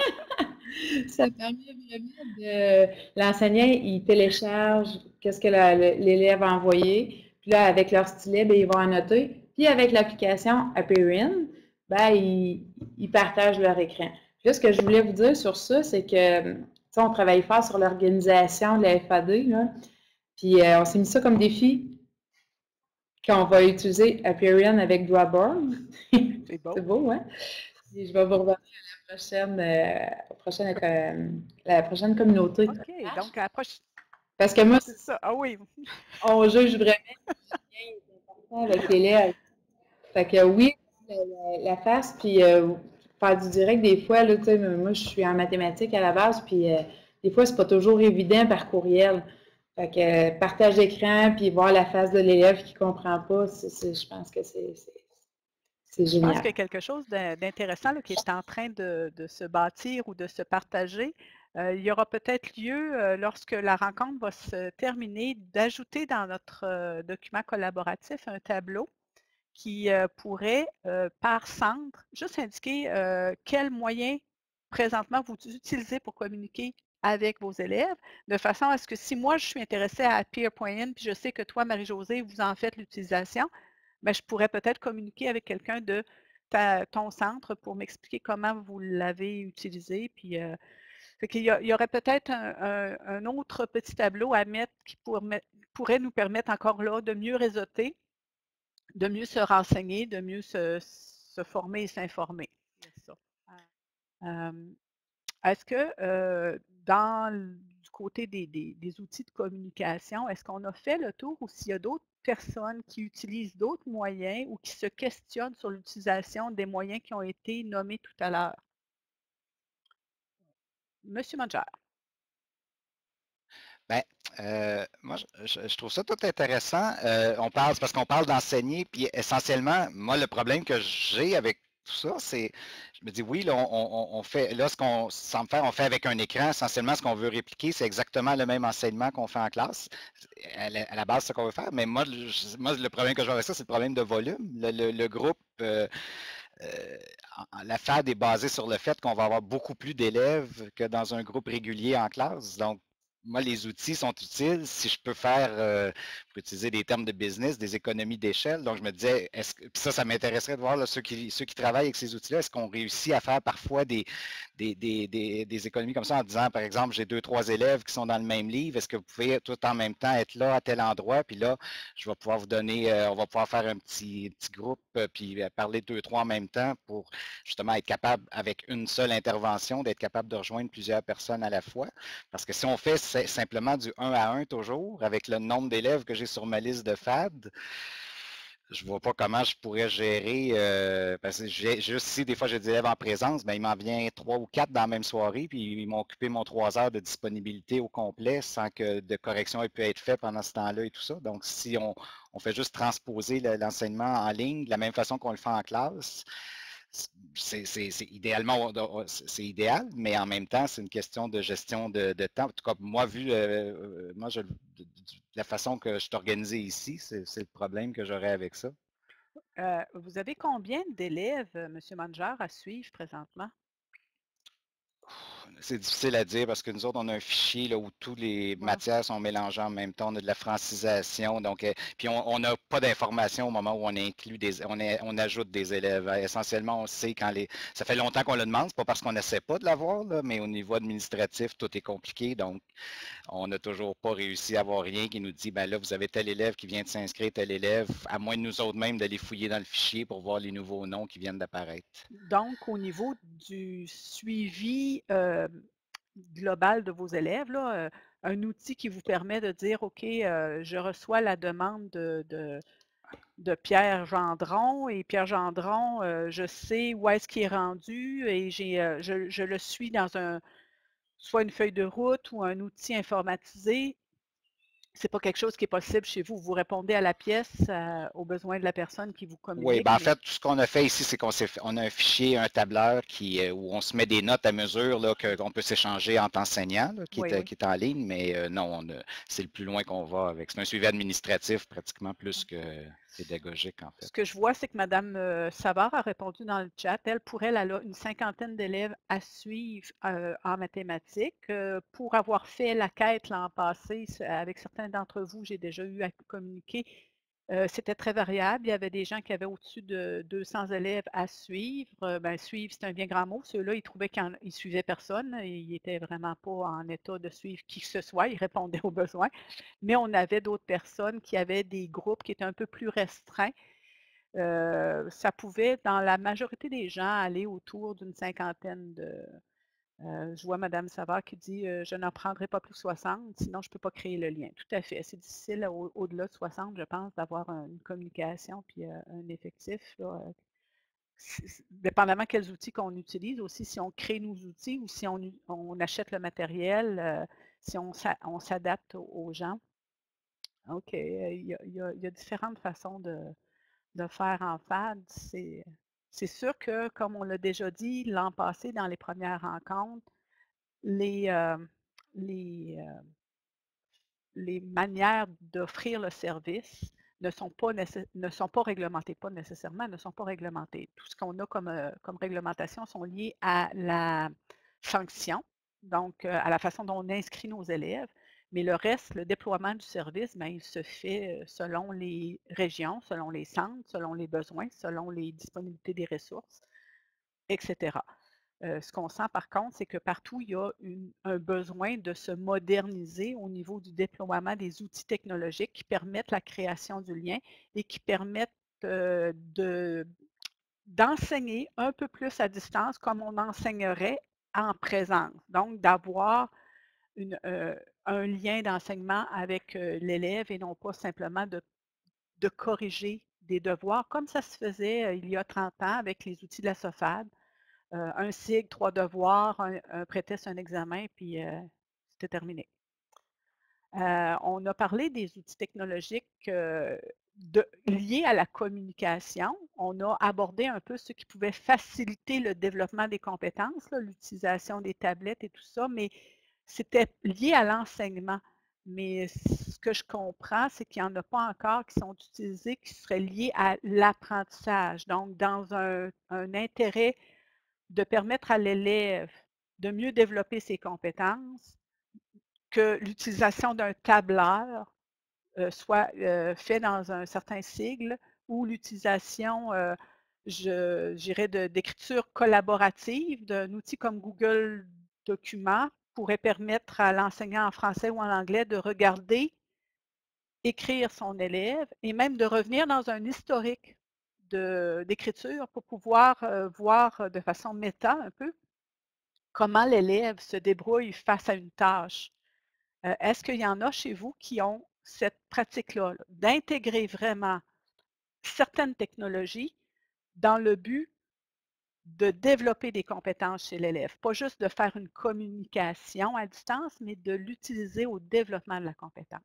ça permet vraiment de... L'enseignant, il télécharge qu'est-ce que l'élève a envoyé. Puis là, avec leur stylet, bien, ils vont annoter. Puis avec l'application Appearin, ben, ils, ils partagent leur écran. Puis là, ce que je voulais vous dire sur ça, c'est que, on travaille fort sur l'organisation de la F A D, là. Puis euh, on s'est mis ça comme défi qu'on va utiliser Appearan avec Dropboard. C'est beau. C'est beau, hein? Puis je vais vous revenir à la prochaine, euh, prochaine, euh, la prochaine communauté. OK, donc à la prochaine. Parce que moi, c'est ça. Ah oui. On juge vraiment le lien est important avec l'élève. Fait que oui, la, la, la face, puis euh, faire du direct, des fois, là, tu sais, moi, je suis en mathématiques à la base, puis euh, des fois, c'est pas toujours évident par courriel. Fait que euh, partage d'écran, puis voir la face de l'élève qui comprend pas, c'est, c'est, je pense que c'est, c'est, c'est génial. Je pense qu'il y a quelque chose d'intéressant là, qui est en train de, de se bâtir ou de se partager. Euh, il y aura peut-être lieu, euh, lorsque la rencontre va se terminer, d'ajouter dans notre euh, document collaboratif un tableau qui euh, pourrait, euh, par centre, juste indiquer euh, quels moyens présentement vous utilisez pour communiquer avec vos élèves, de façon à ce que si moi je suis intéressée à appear point in, puis je sais que toi, Marie-Josée, vous en faites l'utilisation, bien, je pourrais peut-être communiquer avec quelqu'un de ta, ton centre pour m'expliquer comment vous l'avez utilisé, puis euh, fait qu'il y, a, il y aurait peut-être un, un, un autre petit tableau à mettre qui pour, pourrait nous permettre encore là de mieux réseauter, de mieux se renseigner, de mieux se, se former et s'informer. Euh, est-ce que euh, dans du côté des, des, des outils de communication, est-ce qu'on a fait le tour ou s'il y a d'autres personnes qui utilisent d'autres moyens ou qui se questionnent sur l'utilisation des moyens qui ont été nommés tout à l'heure? Monsieur Manger. Bien, euh, moi, je, je trouve ça tout intéressant. Euh, on parle, parce qu'on parle d'enseigner, puis essentiellement, moi, le problème que j'ai avec tout ça, c'est, je me dis, oui, là, on, on, on fait, là, ce qu'on semble faire, on fait avec un écran, essentiellement, ce qu'on veut répliquer, c'est exactement le même enseignement qu'on fait en classe. À la, à la base, c'est ce qu'on veut faire, mais moi, le, moi, le problème que je vois avec ça, c'est le problème de volume. Le, le, le groupe, euh, Euh, la F A D est basée sur le fait qu'on va avoir beaucoup plus d'élèves que dans un groupe régulier en classe. Donc, moi, les outils sont utiles si je peux faire, euh, pour utiliser des termes de business, des économies d'échelle. Donc, je me disais, est-ce que, puis ça, ça m'intéresserait de voir là, ceux, qui, ceux qui travaillent avec ces outils-là, est-ce qu'on réussit à faire parfois des, des, des, des, des économies comme ça en disant, par exemple, j'ai deux, trois élèves qui sont dans le même livre, est-ce que vous pouvez tout en même temps être là à tel endroit, puis là, je vais pouvoir vous donner, euh, on va pouvoir faire un petit, petit groupe, euh, puis euh, parler deux, trois en même temps pour justement être capable, avec une seule intervention, d'être capable de rejoindre plusieurs personnes à la fois. Parce que si on fait simplement du un à un toujours, avec le nombre d'élèves que j'ai sur ma liste de F A D, je ne vois pas comment je pourrais gérer, euh, parce que j'ai juste si des fois j'ai des élèves en présence, ben, il m'en vient trois ou quatre dans la même soirée, puis ils m'ont occupé mon trois heures de disponibilité au complet sans que de correction ait pu être faite pendant ce temps-là et tout ça. Donc, si on, on fait juste transposer l'enseignement en ligne de la même façon qu'on le fait en classe, c'est idéalement, c'est idéal, mais en même temps, c'est une question de gestion de, de temps. En tout cas, moi, vu euh, moi, je, de, de, la façon que je suis organisé ici, c'est le problème que j'aurais avec ça. Euh, vous avez combien d'élèves, M. Manger, à suivre présentement? C'est difficile à dire parce que nous autres, on a un fichier là, où toutes les Ouais. matières sont mélangées en même temps. On a de la francisation. Donc, euh, puis on n'a pas d'informations au moment où on inclut des, on, est, on ajoute des élèves. Essentiellement, on sait quand les. Ça fait longtemps qu'on le demande, c'est pas parce qu'on n'essaie pas de l'avoir, mais au niveau administratif, tout est compliqué. Donc, on n'a toujours pas réussi à avoir rien qui nous dit, ben là, vous avez tel élève qui vient de s'inscrire, tel élève, à moins de nous autres mêmes d'aller fouiller dans le fichier pour voir les nouveaux noms qui viennent d'apparaître. Donc, au niveau du suivi euh, global de vos élèves, là, euh, un outil qui vous permet de dire, OK, euh, je reçois la demande de, de, de Pierre Gendron et Pierre Gendron, euh, je sais où est-ce qu'il est rendu et j'ai, euh, je, je le suis dans un, soit une feuille de route ou un outil informatisé. C'est pas quelque chose qui est possible chez vous. Vous répondez à la pièce, euh, aux besoins de la personne qui vous communique. Oui, ben en mais... fait, tout ce qu'on a fait ici, c'est qu'on on a un fichier, un tableur qui, euh, où on se met des notes à mesure qu'on peut s'échanger entre enseignants, là, qui, oui, est, oui. qui est en ligne, mais euh, non, c'est le plus loin qu'on va avec. C'est un suivi administratif pratiquement plus que pédagogique, en fait. Ce que je vois, c'est que Mme Savard a répondu dans le chat. Elle, pour elle, elle a une cinquantaine d'élèves à suivre euh, en mathématiques. Euh, pour avoir fait la quête l'an passé, avec certains d'entre vous, j'ai déjà eu à communiquer. Euh, C'était très variable. Il y avait des gens qui avaient au-dessus de deux cents élèves à suivre. Euh, ben, suivre, c'est un bien grand mot. Ceux-là, ils trouvaient qu'ils ne suivaient personne. Ils n'étaient vraiment pas en état de suivre qui que ce soit. Ils répondaient aux besoins. Mais on avait d'autres personnes qui avaient des groupes qui étaient un peu plus restreints. Euh, ça pouvait, dans la majorité des gens, aller autour d'une cinquantaine de... Euh, je vois Mme Savard qui dit euh, « Je n'en prendrai pas plus de soixante, sinon je ne peux pas créer le lien. » Tout à fait. C'est difficile au-delà au de soixante, je pense, d'avoir une communication puis euh, un effectif. Là, dépendamment quels outils qu'on utilise aussi, si on crée nos outils ou si on, on achète le matériel, euh, si on s'adapte aux gens. OK. Il y a, il y a, il y a différentes façons de, de faire en F A D. C'est sûr que, comme on l'a déjà dit l'an passé dans les premières rencontres, les, euh, les, euh, les manières d'offrir le service ne sont pas, ne sont pas réglementées, pas nécessairement, ne sont pas réglementées. Tout ce qu'on a comme, euh, comme réglementation sont liées à la sanction, donc euh, à la façon dont on inscrit nos élèves, mais le reste, le déploiement du service, bien, il se fait selon les régions, selon les centres, selon les besoins, selon les disponibilités des ressources, et cetera. Euh, ce qu'on sent par contre, c'est que partout, il y a une, un besoin de se moderniser au niveau du déploiement des outils technologiques qui permettent la création du lien et qui permettent euh, de, d'enseigner un peu plus à distance comme on enseignerait en présence. Donc, d'avoir euh, un lien d'enseignement avec euh, l'élève et non pas simplement de, de corriger des devoirs comme ça se faisait euh, il y a trente ans avec les outils de la SOFAD. Euh, un S I G, trois devoirs, un, un pré-test, un examen, puis euh, c'était terminé. Euh, on a parlé des outils technologiques euh, de, liés à la communication. On a abordé un peu ce qui pouvait faciliter le développement des compétences, l'utilisation des tablettes et tout ça, mais c'était lié à l'enseignement. Mais ce que je comprends, c'est qu'il n'y en a pas encore qui sont utilisés qui seraient liés à l'apprentissage. Donc, dans un, un intérêt de permettre à l'élève de mieux développer ses compétences, que l'utilisation d'un tableur euh, soit euh, fait dans un certain sigle ou l'utilisation, euh, je dirais, d'écriture collaborative d'un outil comme Google Documents pourrait permettre à l'enseignant en français ou en anglais de regarder, écrire son élève et même de revenir dans un historique d'écriture pour pouvoir euh, voir de façon méta un peu comment l'élève se débrouille face à une tâche. Euh, Est-ce qu'il y en a chez vous qui ont cette pratique-là, -là, d'intégrer vraiment certaines technologies dans le but de développer des compétences chez l'élève? Pas juste de faire une communication à distance, mais de l'utiliser au développement de la compétence.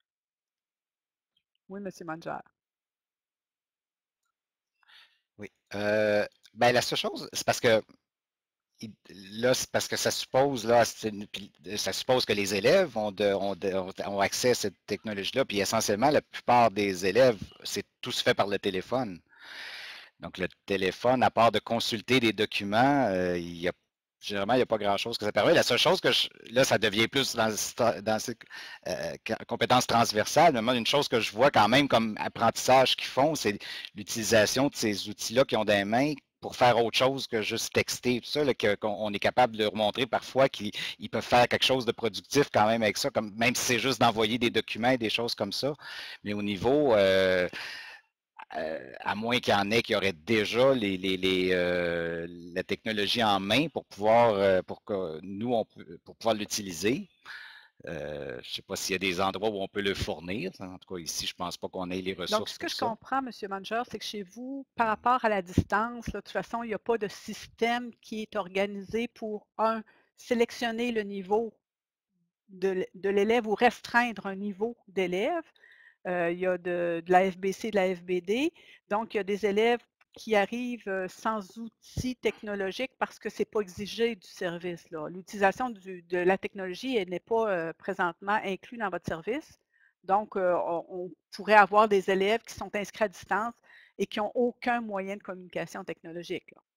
Oui, M. Manger. Oui. Euh, ben, la seule chose, c'est parce que là, c'est parce que ça suppose, là, ça suppose que les élèves ont, de, ont, de, ont accès à cette technologie-là, puis essentiellement, la plupart des élèves, c'est tout se fait par le téléphone. Donc, le téléphone, à part de consulter des documents, euh, il y a généralement, il n'y a pas grand-chose que ça permet. La seule chose que je, là, ça devient plus dans, dans ces euh, compétences transversales. Mais moi, une chose que je vois quand même comme apprentissage qu'ils font, c'est l'utilisation de ces outils-là qu'ils ont dans les mains pour faire autre chose que juste texter, tout ça, là, que, qu'on est capable de leur montrer parfois qu'ils ils peuvent faire quelque chose de productif quand même avec ça, comme, même si c'est juste d'envoyer des documents et des choses comme ça. Mais au niveau... Euh, Euh, à moins qu'il y en ait qui auraient déjà les, les, les, euh, la technologie en main pour pouvoir, euh, pour que nous, on peut, pour pouvoir l'utiliser. Euh, je ne sais pas s'il y a des endroits où on peut le fournir. En tout cas, ici, je ne pense pas qu'on ait les ressources. Donc, ce que pour je ça. comprends, M. Manger, c'est que chez vous, par rapport à la distance, là, de toute façon, il n'y a pas de système qui est organisé pour, un, sélectionner le niveau de, de l'élève ou restreindre un niveau d'élève. Euh, il y a de, de la F B C, de la F B D. Donc, il y a des élèves qui arrivent sans outils technologiques parce que ce n'est pas exigé du service. L'utilisation de la technologie n'est pas euh, présentement inclue dans votre service. Donc, euh, on, on pourrait avoir des élèves qui sont inscrits à distance et qui n'ont aucun moyen de communication technologique. Là.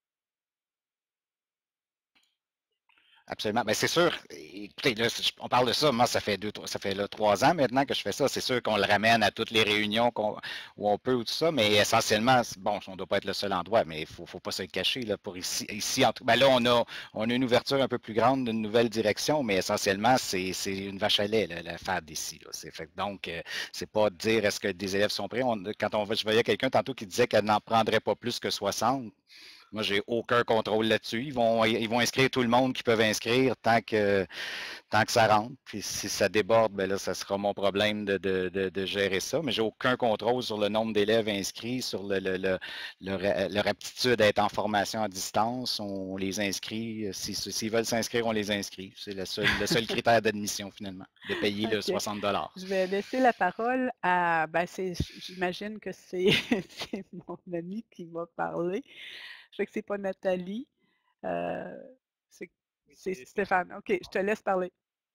Absolument. Mais c'est sûr, écoutez, là, on parle de ça, moi, ça fait deux, ça fait là, trois ans maintenant que je fais ça. C'est sûr qu'on le ramène à toutes les réunions qu'on, où on peut ou tout ça, mais essentiellement, bon, on ne doit pas être le seul endroit, mais il ne faut, faut pas se cacher là, pour ici. Ici en tout, ben là, on a, on a une ouverture un peu plus grande d'une nouvelle direction, mais essentiellement, c'est, c'est une vache à lait, là, la F A D ici. Là. C'est fait, donc, euh, c'est pas de dire est-ce que des élèves sont prêts. On, quand on va, je voyais quelqu'un tantôt qui disait qu'elle n'en prendrait pas plus que soixante. Moi, j'ai aucun contrôle là-dessus. Ils vont, ils vont inscrire tout le monde qui peuvent inscrire tant que, tant que ça rentre. Puis si ça déborde, ben là, ça sera mon problème de, de, de, de gérer ça. Mais j'ai aucun contrôle sur le nombre d'élèves inscrits, sur le, le, le, leur, leur aptitude à être en formation à distance. On les inscrit. S'ils, s'ils veulent s'inscrire, on les inscrit. C'est le seul, le seul critère d'admission, finalement, de payer okay. le soixante dollars. Je vais laisser la parole à... Ben c'est, j'imagine que c'est, c'est mon ami qui va parler. Je sais que c'est pas Nathalie. Euh, c'est, c'est Stéphane. OK, je te laisse parler.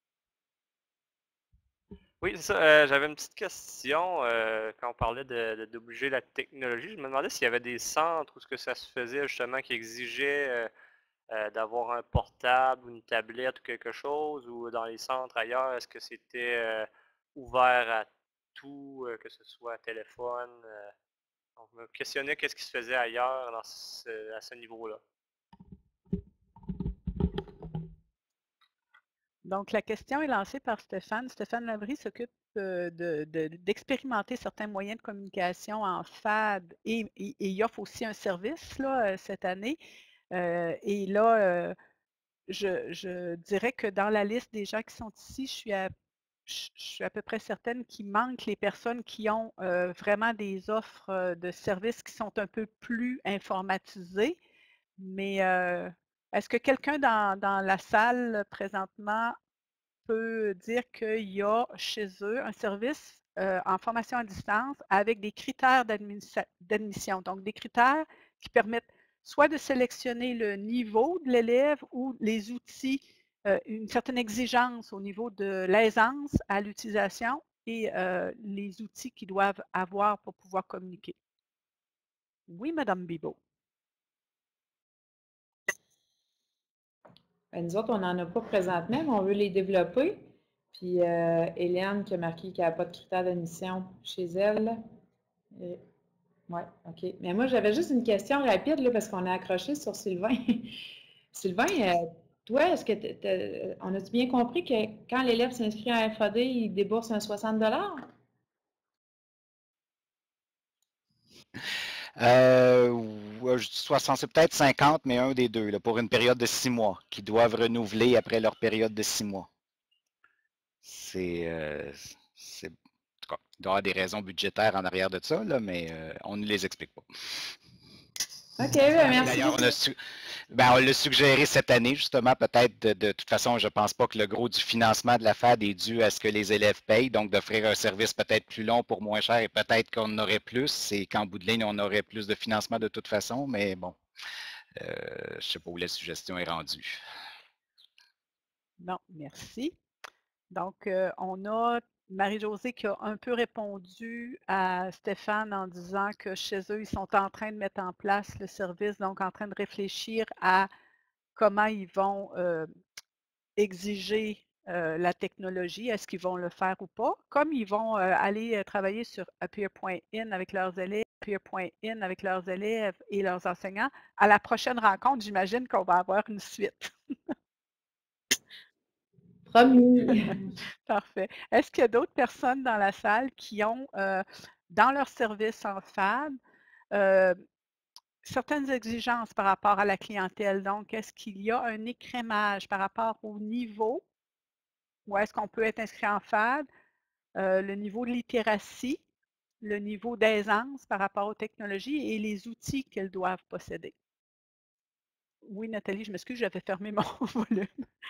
Oui, c'est ça. Euh, j'avais une petite question euh, quand on parlait de, de, d'obliger la technologie. Je me demandais s'il y avait des centres où ce que ça se faisait justement qui exigeait euh, euh, d'avoir un portable ou une tablette ou quelque chose, ou dans les centres ailleurs, est-ce que c'était euh, ouvert à tout, euh, que ce soit téléphone? Euh, on me questionnait qu'est-ce qui se faisait ailleurs dans ce, à ce niveau-là. Donc, la question est lancée par Stéphane. Stéphane Labrie s'occupe euh, de, de, d'expérimenter certains moyens de communication en F A D et, et, et il offre aussi un service là, cette année. Euh, et là, euh, je, je dirais que dans la liste des gens qui sont ici, je suis à, je suis à peu près certaine qu'il manque les personnes qui ont euh, vraiment des offres de services qui sont un peu plus informatisées. Mais euh, est-ce que quelqu'un dans, dans la salle présentement peut dire qu'il y a chez eux un service euh, en formation à distance avec des critères d'admission, donc des critères qui permettent soit de sélectionner le niveau de l'élève ou les outils, euh, une certaine exigence au niveau de l'aisance à l'utilisation et euh, les outils qu'ils doivent avoir pour pouvoir communiquer. Oui, Madame Bibeau. Ben, nous autres, on n'en a pas présentement, mais on veut les développer. Puis euh, Hélène qui a marqué qu'il n'y a pas de critères d'admission chez elle. Et... Oui, OK. Mais moi, j'avais juste une question rapide là, parce qu'on a accroché sur Sylvain. Sylvain, euh, toi, est-ce que t'es, t'es, on a-tu bien compris que quand l'élève s'inscrit à F A D, il débourse un soixante dollars? Euh, je dis soixante, c'est peut-être cinquante, mais un des deux, là, pour une période de six mois, qui doivent renouveler après leur période de six mois. C'est, euh, c'est, en tout cas, il doit y avoir des raisons budgétaires en arrière de ça, là, mais euh, on ne les explique pas. OK, ben merci. D'ailleurs, on a, su, Ben, on l'a suggéré cette année, justement, peut-être. De, de toute façon, je ne pense pas que le gros du financement de la F A D est dû à ce que les élèves payent, donc d'offrir un service peut-être plus long pour moins cher et peut-être qu'on en aurait plus, c'est qu'en bout de ligne, on aurait plus de financement de toute façon, mais bon, euh, je ne sais pas où la suggestion est rendue. Non, merci. Donc, euh, on a Marie-Josée qui a un peu répondu à Stéphane en disant que chez eux, ils sont en train de mettre en place le service, donc en train de réfléchir à comment ils vont euh, exiger euh, la technologie, est-ce qu'ils vont le faire ou pas, comme ils vont euh, aller euh, travailler sur Appear.in avec leurs élèves, Appear.in avec leurs élèves et leurs enseignants. À la prochaine rencontre, j'imagine qu'on va avoir une suite. Promis. Parfait. Est-ce qu'il y a d'autres personnes dans la salle qui ont, euh, dans leur service en F A D, euh, certaines exigences par rapport à la clientèle? Donc, est-ce qu'il y a un écrémage par rapport au niveau où est-ce qu'on peut être inscrit en F A D, euh, le niveau de littératie, le niveau d'aisance par rapport aux technologies et les outils qu'elles doivent posséder? Oui, Nathalie, je m'excuse, j'avais fermé mon volume.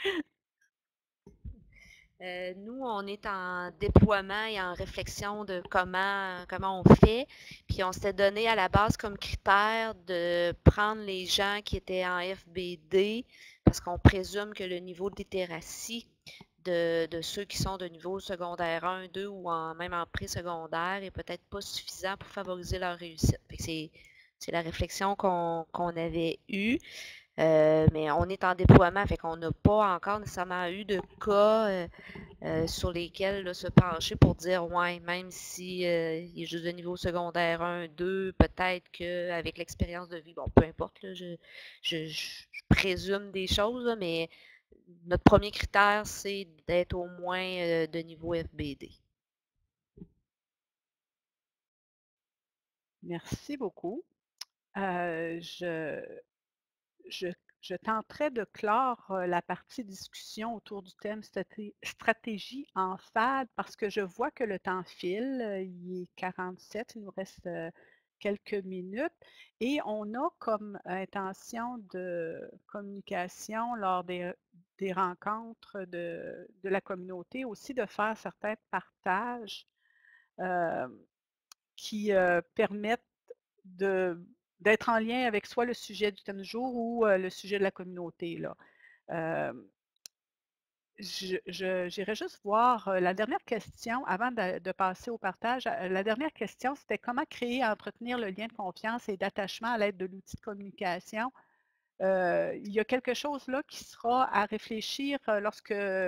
Euh, nous, on est en déploiement et en réflexion de comment, comment on fait. Puis on s'était donné à la base comme critère de prendre les gens qui étaient en F B D, parce qu'on présume que le niveau de littératie de, de ceux qui sont de niveau secondaire un, deux ou en, même en pré-secondaire est peut-être pas suffisant pour favoriser leur réussite. C'est la réflexion qu'on qu'on avait eue. Euh, mais on est en déploiement, fait qu'on n'a pas encore nécessairement eu de cas euh, euh, sur lesquels là, se pencher pour dire ouais, même si euh, il est juste de niveau secondaire un, deux, peut-être qu'avec l'expérience de vie, bon, peu importe, là, je, je, je, présume des choses, là, mais notre premier critère, c'est d'être au moins euh, de niveau F B D. Merci beaucoup. Euh, je, je, je tenterai de clore euh, la partie discussion autour du thème stratégie en F A D parce que je vois que le temps file. Euh, il est quarante-sept, il nous reste euh, quelques minutes et on a comme intention de communication lors des, des rencontres de, de la communauté aussi de faire certains partages euh, qui euh, permettent de d'être en lien avec soit le sujet du thème du jour ou euh, le sujet de la communauté. Là. Euh, J'irais juste voir euh, la dernière question, avant de, de passer au partage. euh, La dernière question, c'était comment créer et entretenir le lien de confiance et d'attachement à l'aide de l'outil de communication. Euh, il y a quelque chose là qui sera à réfléchir euh, lorsque euh,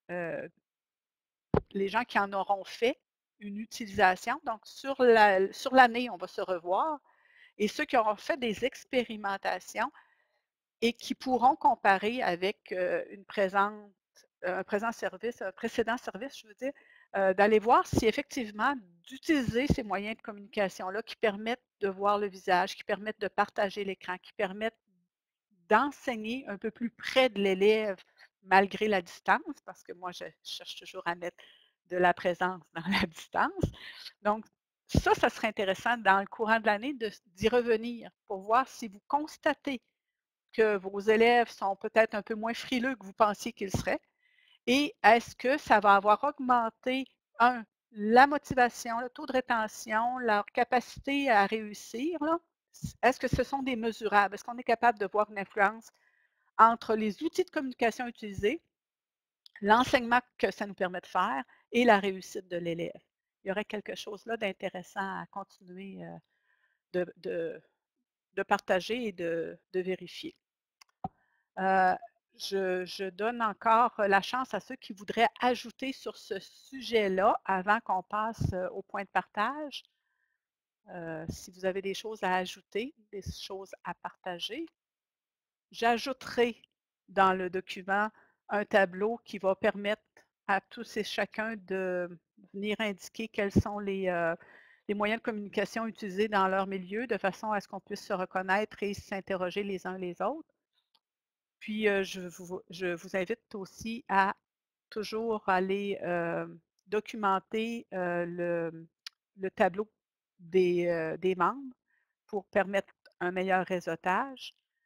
les gens qui en auront fait une utilisation. Donc, sur la, sur l'année, on va se revoir. Et ceux qui auront fait des expérimentations et qui pourront comparer avec euh, une présente, un présent service, un précédent service, je veux dire, euh, d'aller voir si effectivement d'utiliser ces moyens de communication-là qui permettent de voir le visage, qui permettent de partager l'écran, qui permettent d'enseigner un peu plus près de l'élève malgré la distance, parce que moi, je cherche toujours à mettre de la présence dans la distance. Donc, ça, ça serait intéressant dans le courant de l'année d'y revenir pour voir si vous constatez que vos élèves sont peut-être un peu moins frileux que vous pensiez qu'ils seraient. Et est-ce que ça va avoir augmenté, un, la motivation, le taux de rétention, leur capacité à réussir? Est-ce que ce sont des mesurables? Est-ce qu'on est capable de voir une influence entre les outils de communication utilisés, l'enseignement que ça nous permet de faire et la réussite de l'élève? Il y aurait quelque chose là d'intéressant à continuer de, de, de partager et de, de vérifier. Euh, je, je, donne encore la chance à ceux qui voudraient ajouter sur ce sujet-là avant qu'on passe au point de partage. Euh, si vous avez des choses à ajouter, des choses à partager, j'ajouterai dans le document un tableau qui va permettre à tous et chacun de venir indiquer quels sont les, euh, les moyens de communication utilisés dans leur milieu de façon à ce qu'on puisse se reconnaître et s'interroger les uns les autres. Puis, euh, je, vous, je vous invite aussi à toujours aller euh, documenter euh, le, le tableau des, euh, des membres pour permettre un meilleur réseautage.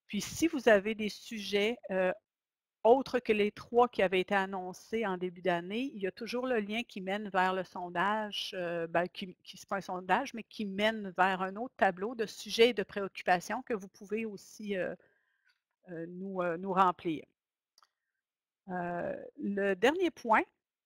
Puis si vous avez des sujets euh, autres que les trois qui avaient été annoncés en début d'année, il y a toujours le lien qui mène vers le sondage, euh, ben, qui, qui c'est pas un sondage, mais qui mène vers un autre tableau de sujets et de préoccupations que vous pouvez aussi euh, euh, nous, euh, nous remplir. Euh, le dernier point,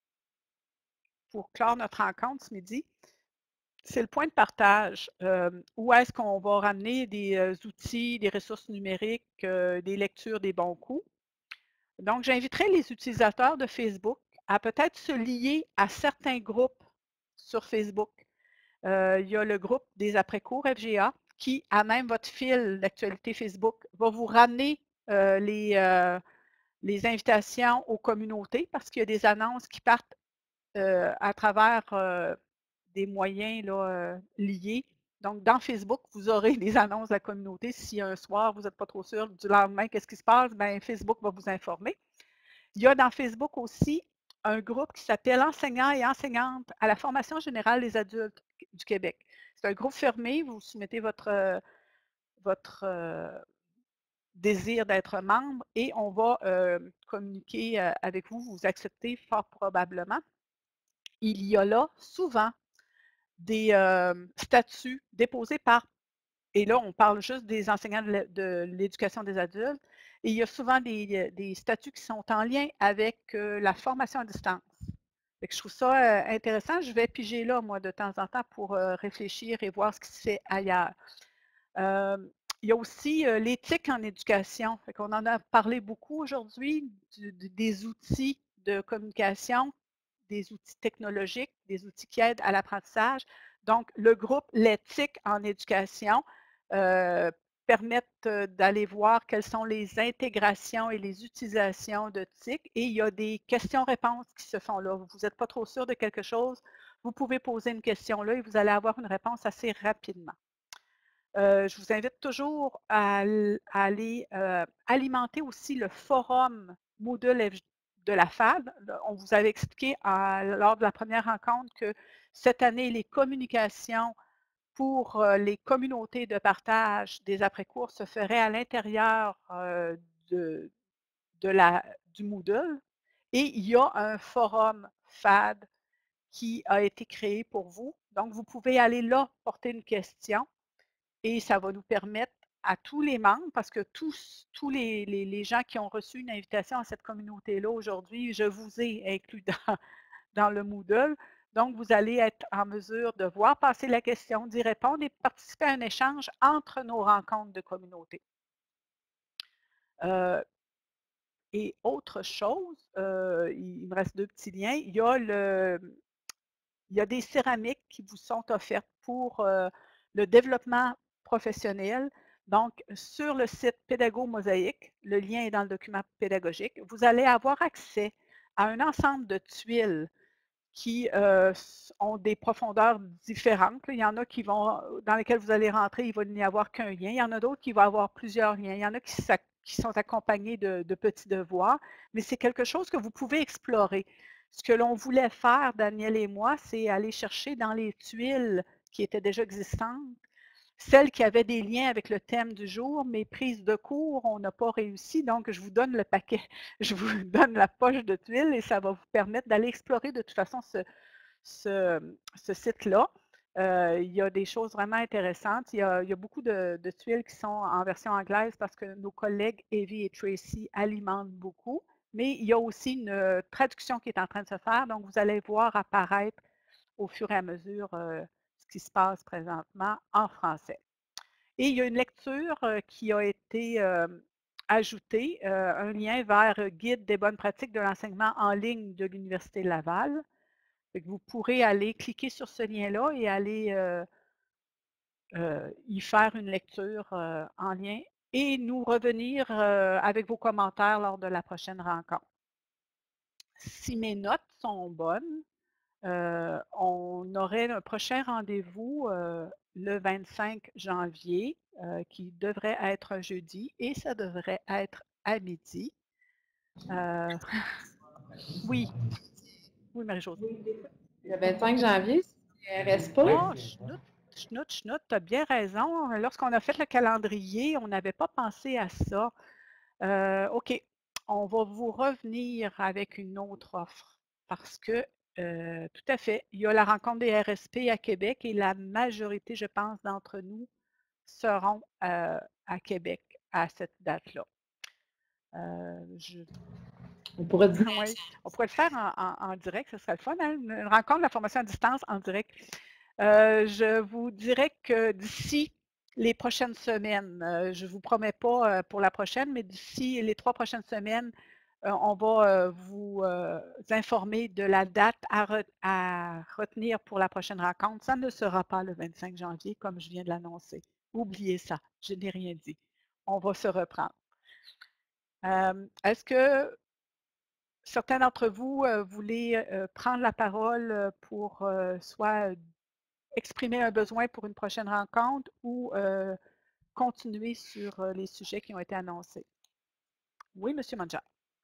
pour clore notre rencontre ce midi, c'est le point de partage. Euh, où est-ce qu'on va ramener des euh, outils, des ressources numériques, euh, des lectures, des bons coups. Donc, j'inviterai les utilisateurs de Facebook à peut-être se lier à certains groupes sur Facebook. Euh, il y a le groupe des après-cours F G A qui, à même votre fil d'actualité Facebook, va vous ramener euh, les, euh, les invitations aux communautés parce qu'il y a des annonces qui partent euh, à travers euh, des moyens là, euh, liés. Donc, dans Facebook, vous aurez des annonces de la communauté. Si un soir, vous n'êtes pas trop sûr du lendemain, qu'est-ce qui se passe, bien, Facebook va vous informer. Il y a dans Facebook aussi un groupe qui s'appelle Enseignants et enseignantes à la formation générale des adultes du Québec. C'est un groupe fermé. Vous soumettez votre, votre euh, désir d'être membre et on va euh, communiquer euh, avec vous. Vous acceptez fort probablement. Il y a là souvent des euh, statuts déposés par, et là on parle juste des enseignants de l'éducation des adultes, et il y a souvent des, des statuts qui sont en lien avec euh, la formation à distance. Fait que je trouve ça euh, intéressant. Je vais piger là, moi, de temps en temps pour euh, réfléchir et voir ce qui se fait ailleurs. Euh, il y a aussi euh, l'éthique en éducation. Fait qu'on en a parlé beaucoup aujourd'hui, des outils de communication, des outils technologiques, des outils qui aident à l'apprentissage. Donc, le groupe L'éthique en éducation euh, permettent d'aller voir quelles sont les intégrations et les utilisations de T I C. Et il y a des questions-réponses qui se font là. Vous n'êtes pas trop sûr de quelque chose, vous pouvez poser une question là et vous allez avoir une réponse assez rapidement. Euh, je vous invite toujours à, à aller euh, alimenter aussi le forum Moodle de la F A D. On vous avait expliqué à, lors de la première rencontre que cette année, les communications pour euh, les communautés de partage des après-cours se feraient à l'intérieur euh, de, de la, du Moodle. Et il y a un forum F A D qui a été créé pour vous. Donc, vous pouvez aller là porter une question. Et ça va nous permettre à tous les membres, parce que tous, tous les, les, les gens qui ont reçu une invitation à cette communauté-là aujourd'hui, je vous ai inclus dans, dans le Moodle. Donc, vous allez être en mesure de voir passer la question, d'y répondre et de participer à un échange entre nos rencontres de communauté. Euh, et autre chose, euh, il me reste deux petits liens. Il y a, le, il y a des céramiques qui vous sont offertes pour euh, le développement professionnel. Donc, sur le site Pédago Mosaïque, le lien est dans le document pédagogique, vous allez avoir accès à un ensemble de tuiles qui euh, ont des profondeurs différentes. Il y en a qui vont, dans lesquelles vous allez rentrer, il va n'y avoir qu'un lien. Il y en a d'autres qui vont avoir plusieurs liens. Il y en a qui, qui sont accompagnés de, de petits devoirs, mais c'est quelque chose que vous pouvez explorer. Ce que l'on voulait faire, Daniel et moi, c'est aller chercher dans les tuiles qui étaient déjà existantes, celles qui avaient des liens avec le thème du jour, mais prises de cours, on n'a pas réussi, donc je vous donne le paquet, je vous donne la poche de tuiles et ça va vous permettre d'aller explorer de toute façon ce, ce, ce site-là. Euh, il y a des choses vraiment intéressantes. Il y a, il y a beaucoup de, de tuiles qui sont en version anglaise parce que nos collègues Evie et Tracy alimentent beaucoup. Mais il y a aussi une traduction qui est en train de se faire, donc vous allez voir apparaître au fur et à mesure euh, ce qui se passe présentement en français. Et il y a une lecture euh, qui a été euh, ajoutée, euh, un lien vers Guide des bonnes pratiques de l'enseignement en ligne de l'Université Laval. Vous pourrez aller cliquer sur ce lien-là et aller euh, euh, y faire une lecture euh, en lien et nous revenir euh, avec vos commentaires lors de la prochaine rencontre. Si mes notes sont bonnes, euh, on aurait un prochain rendez-vous euh, le vingt-cinq janvier euh, qui devrait être un jeudi et ça devrait être à midi. Euh, oui. Oui, Marie-Josée. Le vingt-cinq janvier, il ne reste pas. Oh, je doute. Chnout, chnout, tu as bien raison. Lorsqu'on a fait le calendrier, on n'avait pas pensé à ça. Euh, OK, on va vous revenir avec une autre offre parce que, euh, tout à fait, il y a la rencontre des R S P à Québec et la majorité, je pense, d'entre nous seront euh, à Québec à cette date-là. Euh, je... On pourrait dire. Oui, on pourrait le faire en, en- en direct, ce serait le fun, hein, une rencontre de la formation à distance en direct. Euh, je vous dirais que d'ici les prochaines semaines, euh, je ne vous promets pas euh, pour la prochaine, mais d'ici les trois prochaines semaines, euh, on va euh, vous euh, informer de la date à, re à retenir pour la prochaine rencontre. Ça ne sera pas le vingt-cinq janvier, comme je viens de l'annoncer. Oubliez ça, je n'ai rien dit. On va se reprendre. Euh, Est-ce que certains d'entre vous euh, voulaient euh, prendre la parole euh, pour euh, soit exprimer un besoin pour une prochaine rencontre ou euh, continuer sur euh, les sujets qui ont été annoncés? Oui, M. Manja.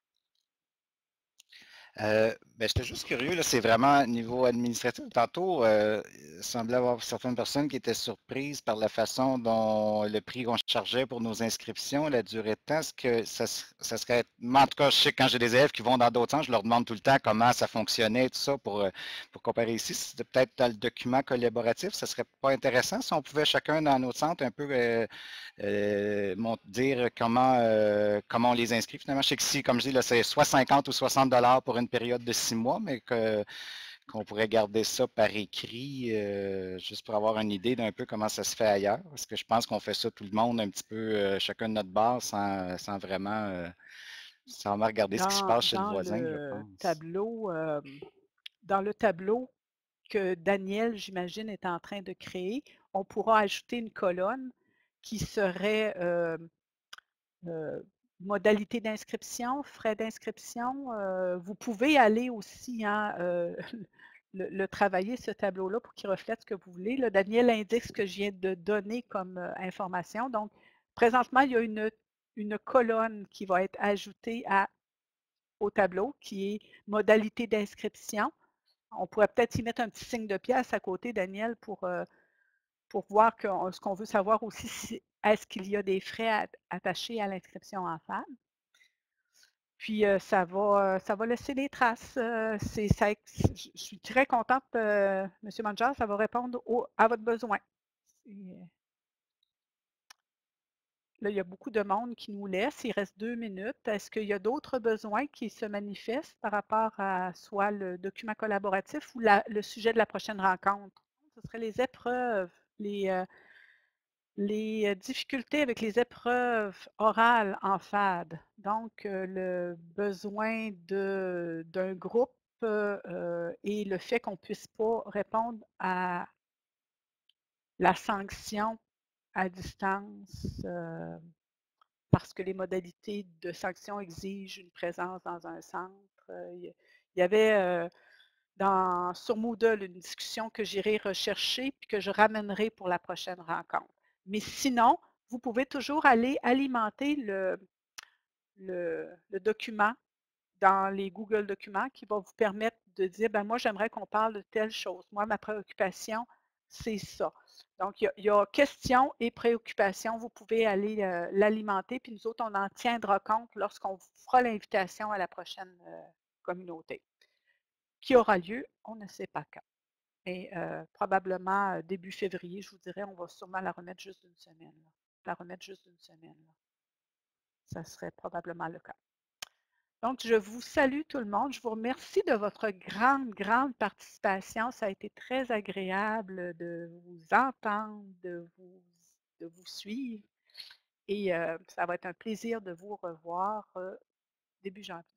Euh, ben, j'étais juste curieux, c'est vraiment au niveau administratif. Tantôt, euh, il semblait avoir certaines personnes qui étaient surprises par la façon dont le prix qu'on chargeait pour nos inscriptions, la durée de temps. Est-ce que ça, ça serait. Moi, en tout cas, je sais que quand j'ai des élèves qui vont dans d'autres sens, je leur demande tout le temps comment ça fonctionnait, tout ça, pour, pour comparer ici. C'était peut-être dans le document collaboratif. Ça serait pas intéressant si on pouvait chacun dans notre centre un peu euh, euh, dire comment, euh, comment on les inscrit. Finalement, je sais que si, comme je dis, c'est soit cinquante ou soixante dollars pour une période de six mois, mais que, qu'on pourrait garder ça par écrit, euh, juste pour avoir une idée d'un peu comment ça se fait ailleurs. Parce que je pense qu'on fait ça tout le monde un petit peu, euh, chacun de notre base, sans, sans vraiment, euh, sans vraiment regarder ce qui se Dans, passe chez le dans voisin, je le pense. tableau, euh, dans le tableau que Daniel, j'imagine, est en train de créer, on pourra ajouter une colonne qui serait euh, euh, modalité d'inscription, frais d'inscription. Euh, vous pouvez aller aussi hein, euh, le, le, travailler, ce tableau-là, pour qu'il reflète ce que vous voulez. Là, Daniel indique ce que je viens de donner comme euh, information. Donc, présentement, il y a une, une colonne qui va être ajoutée à, au tableau, qui est modalité d'inscription. On pourrait peut-être y mettre un petit signe de pièce à côté, Daniel, pour, euh, pour voir que, ce qu'on veut savoir aussi, si, est-ce qu'il y a des frais à, attachés à l'inscription en F A D. Puis euh, ça, va, ça va laisser des traces. Euh, c'est, ça, je suis très contente, euh, M. Manja, ça va répondre au, à votre besoin. Là, il y a beaucoup de monde qui nous laisse. Il reste deux minutes. Est-ce qu'il y a d'autres besoins qui se manifestent par rapport à soit le document collaboratif ou la, le sujet de la prochaine rencontre? Ce serait les épreuves, les, euh, les difficultés avec les épreuves orales en F A D. Donc, euh, le besoin de, d'un groupe euh, et le fait qu'on ne puisse pas répondre à la sanction à distance. Euh, parce que les modalités de sanction exigent une présence dans un centre. Il y avait euh, dans, sur Moodle une discussion que j'irai rechercher puis que je ramènerai pour la prochaine rencontre. Mais sinon, vous pouvez toujours aller alimenter le, le, le document dans les Google Documents qui va vous permettre de dire, ben moi, j'aimerais qu'on parle de telle chose. Moi, ma préoccupation, c'est ça. Donc, il y, a, il y a questions et préoccupations. Vous pouvez aller euh, l'alimenter, puis nous autres, on en tiendra compte lorsqu'on vous fera l'invitation à la prochaine euh, communauté, qui aura lieu, on ne sait pas quand. Et euh, probablement euh, début février, je vous dirais, on va sûrement la remettre juste d'une semaine. Là. La remettre juste d'une semaine. Là. Ça serait probablement le cas. Donc, je vous salue tout le monde. Je vous remercie de votre grande, grande participation. Ça a été très agréable de vous entendre, de vous, de vous suivre. Et euh, ça va être un plaisir de vous revoir euh, début janvier.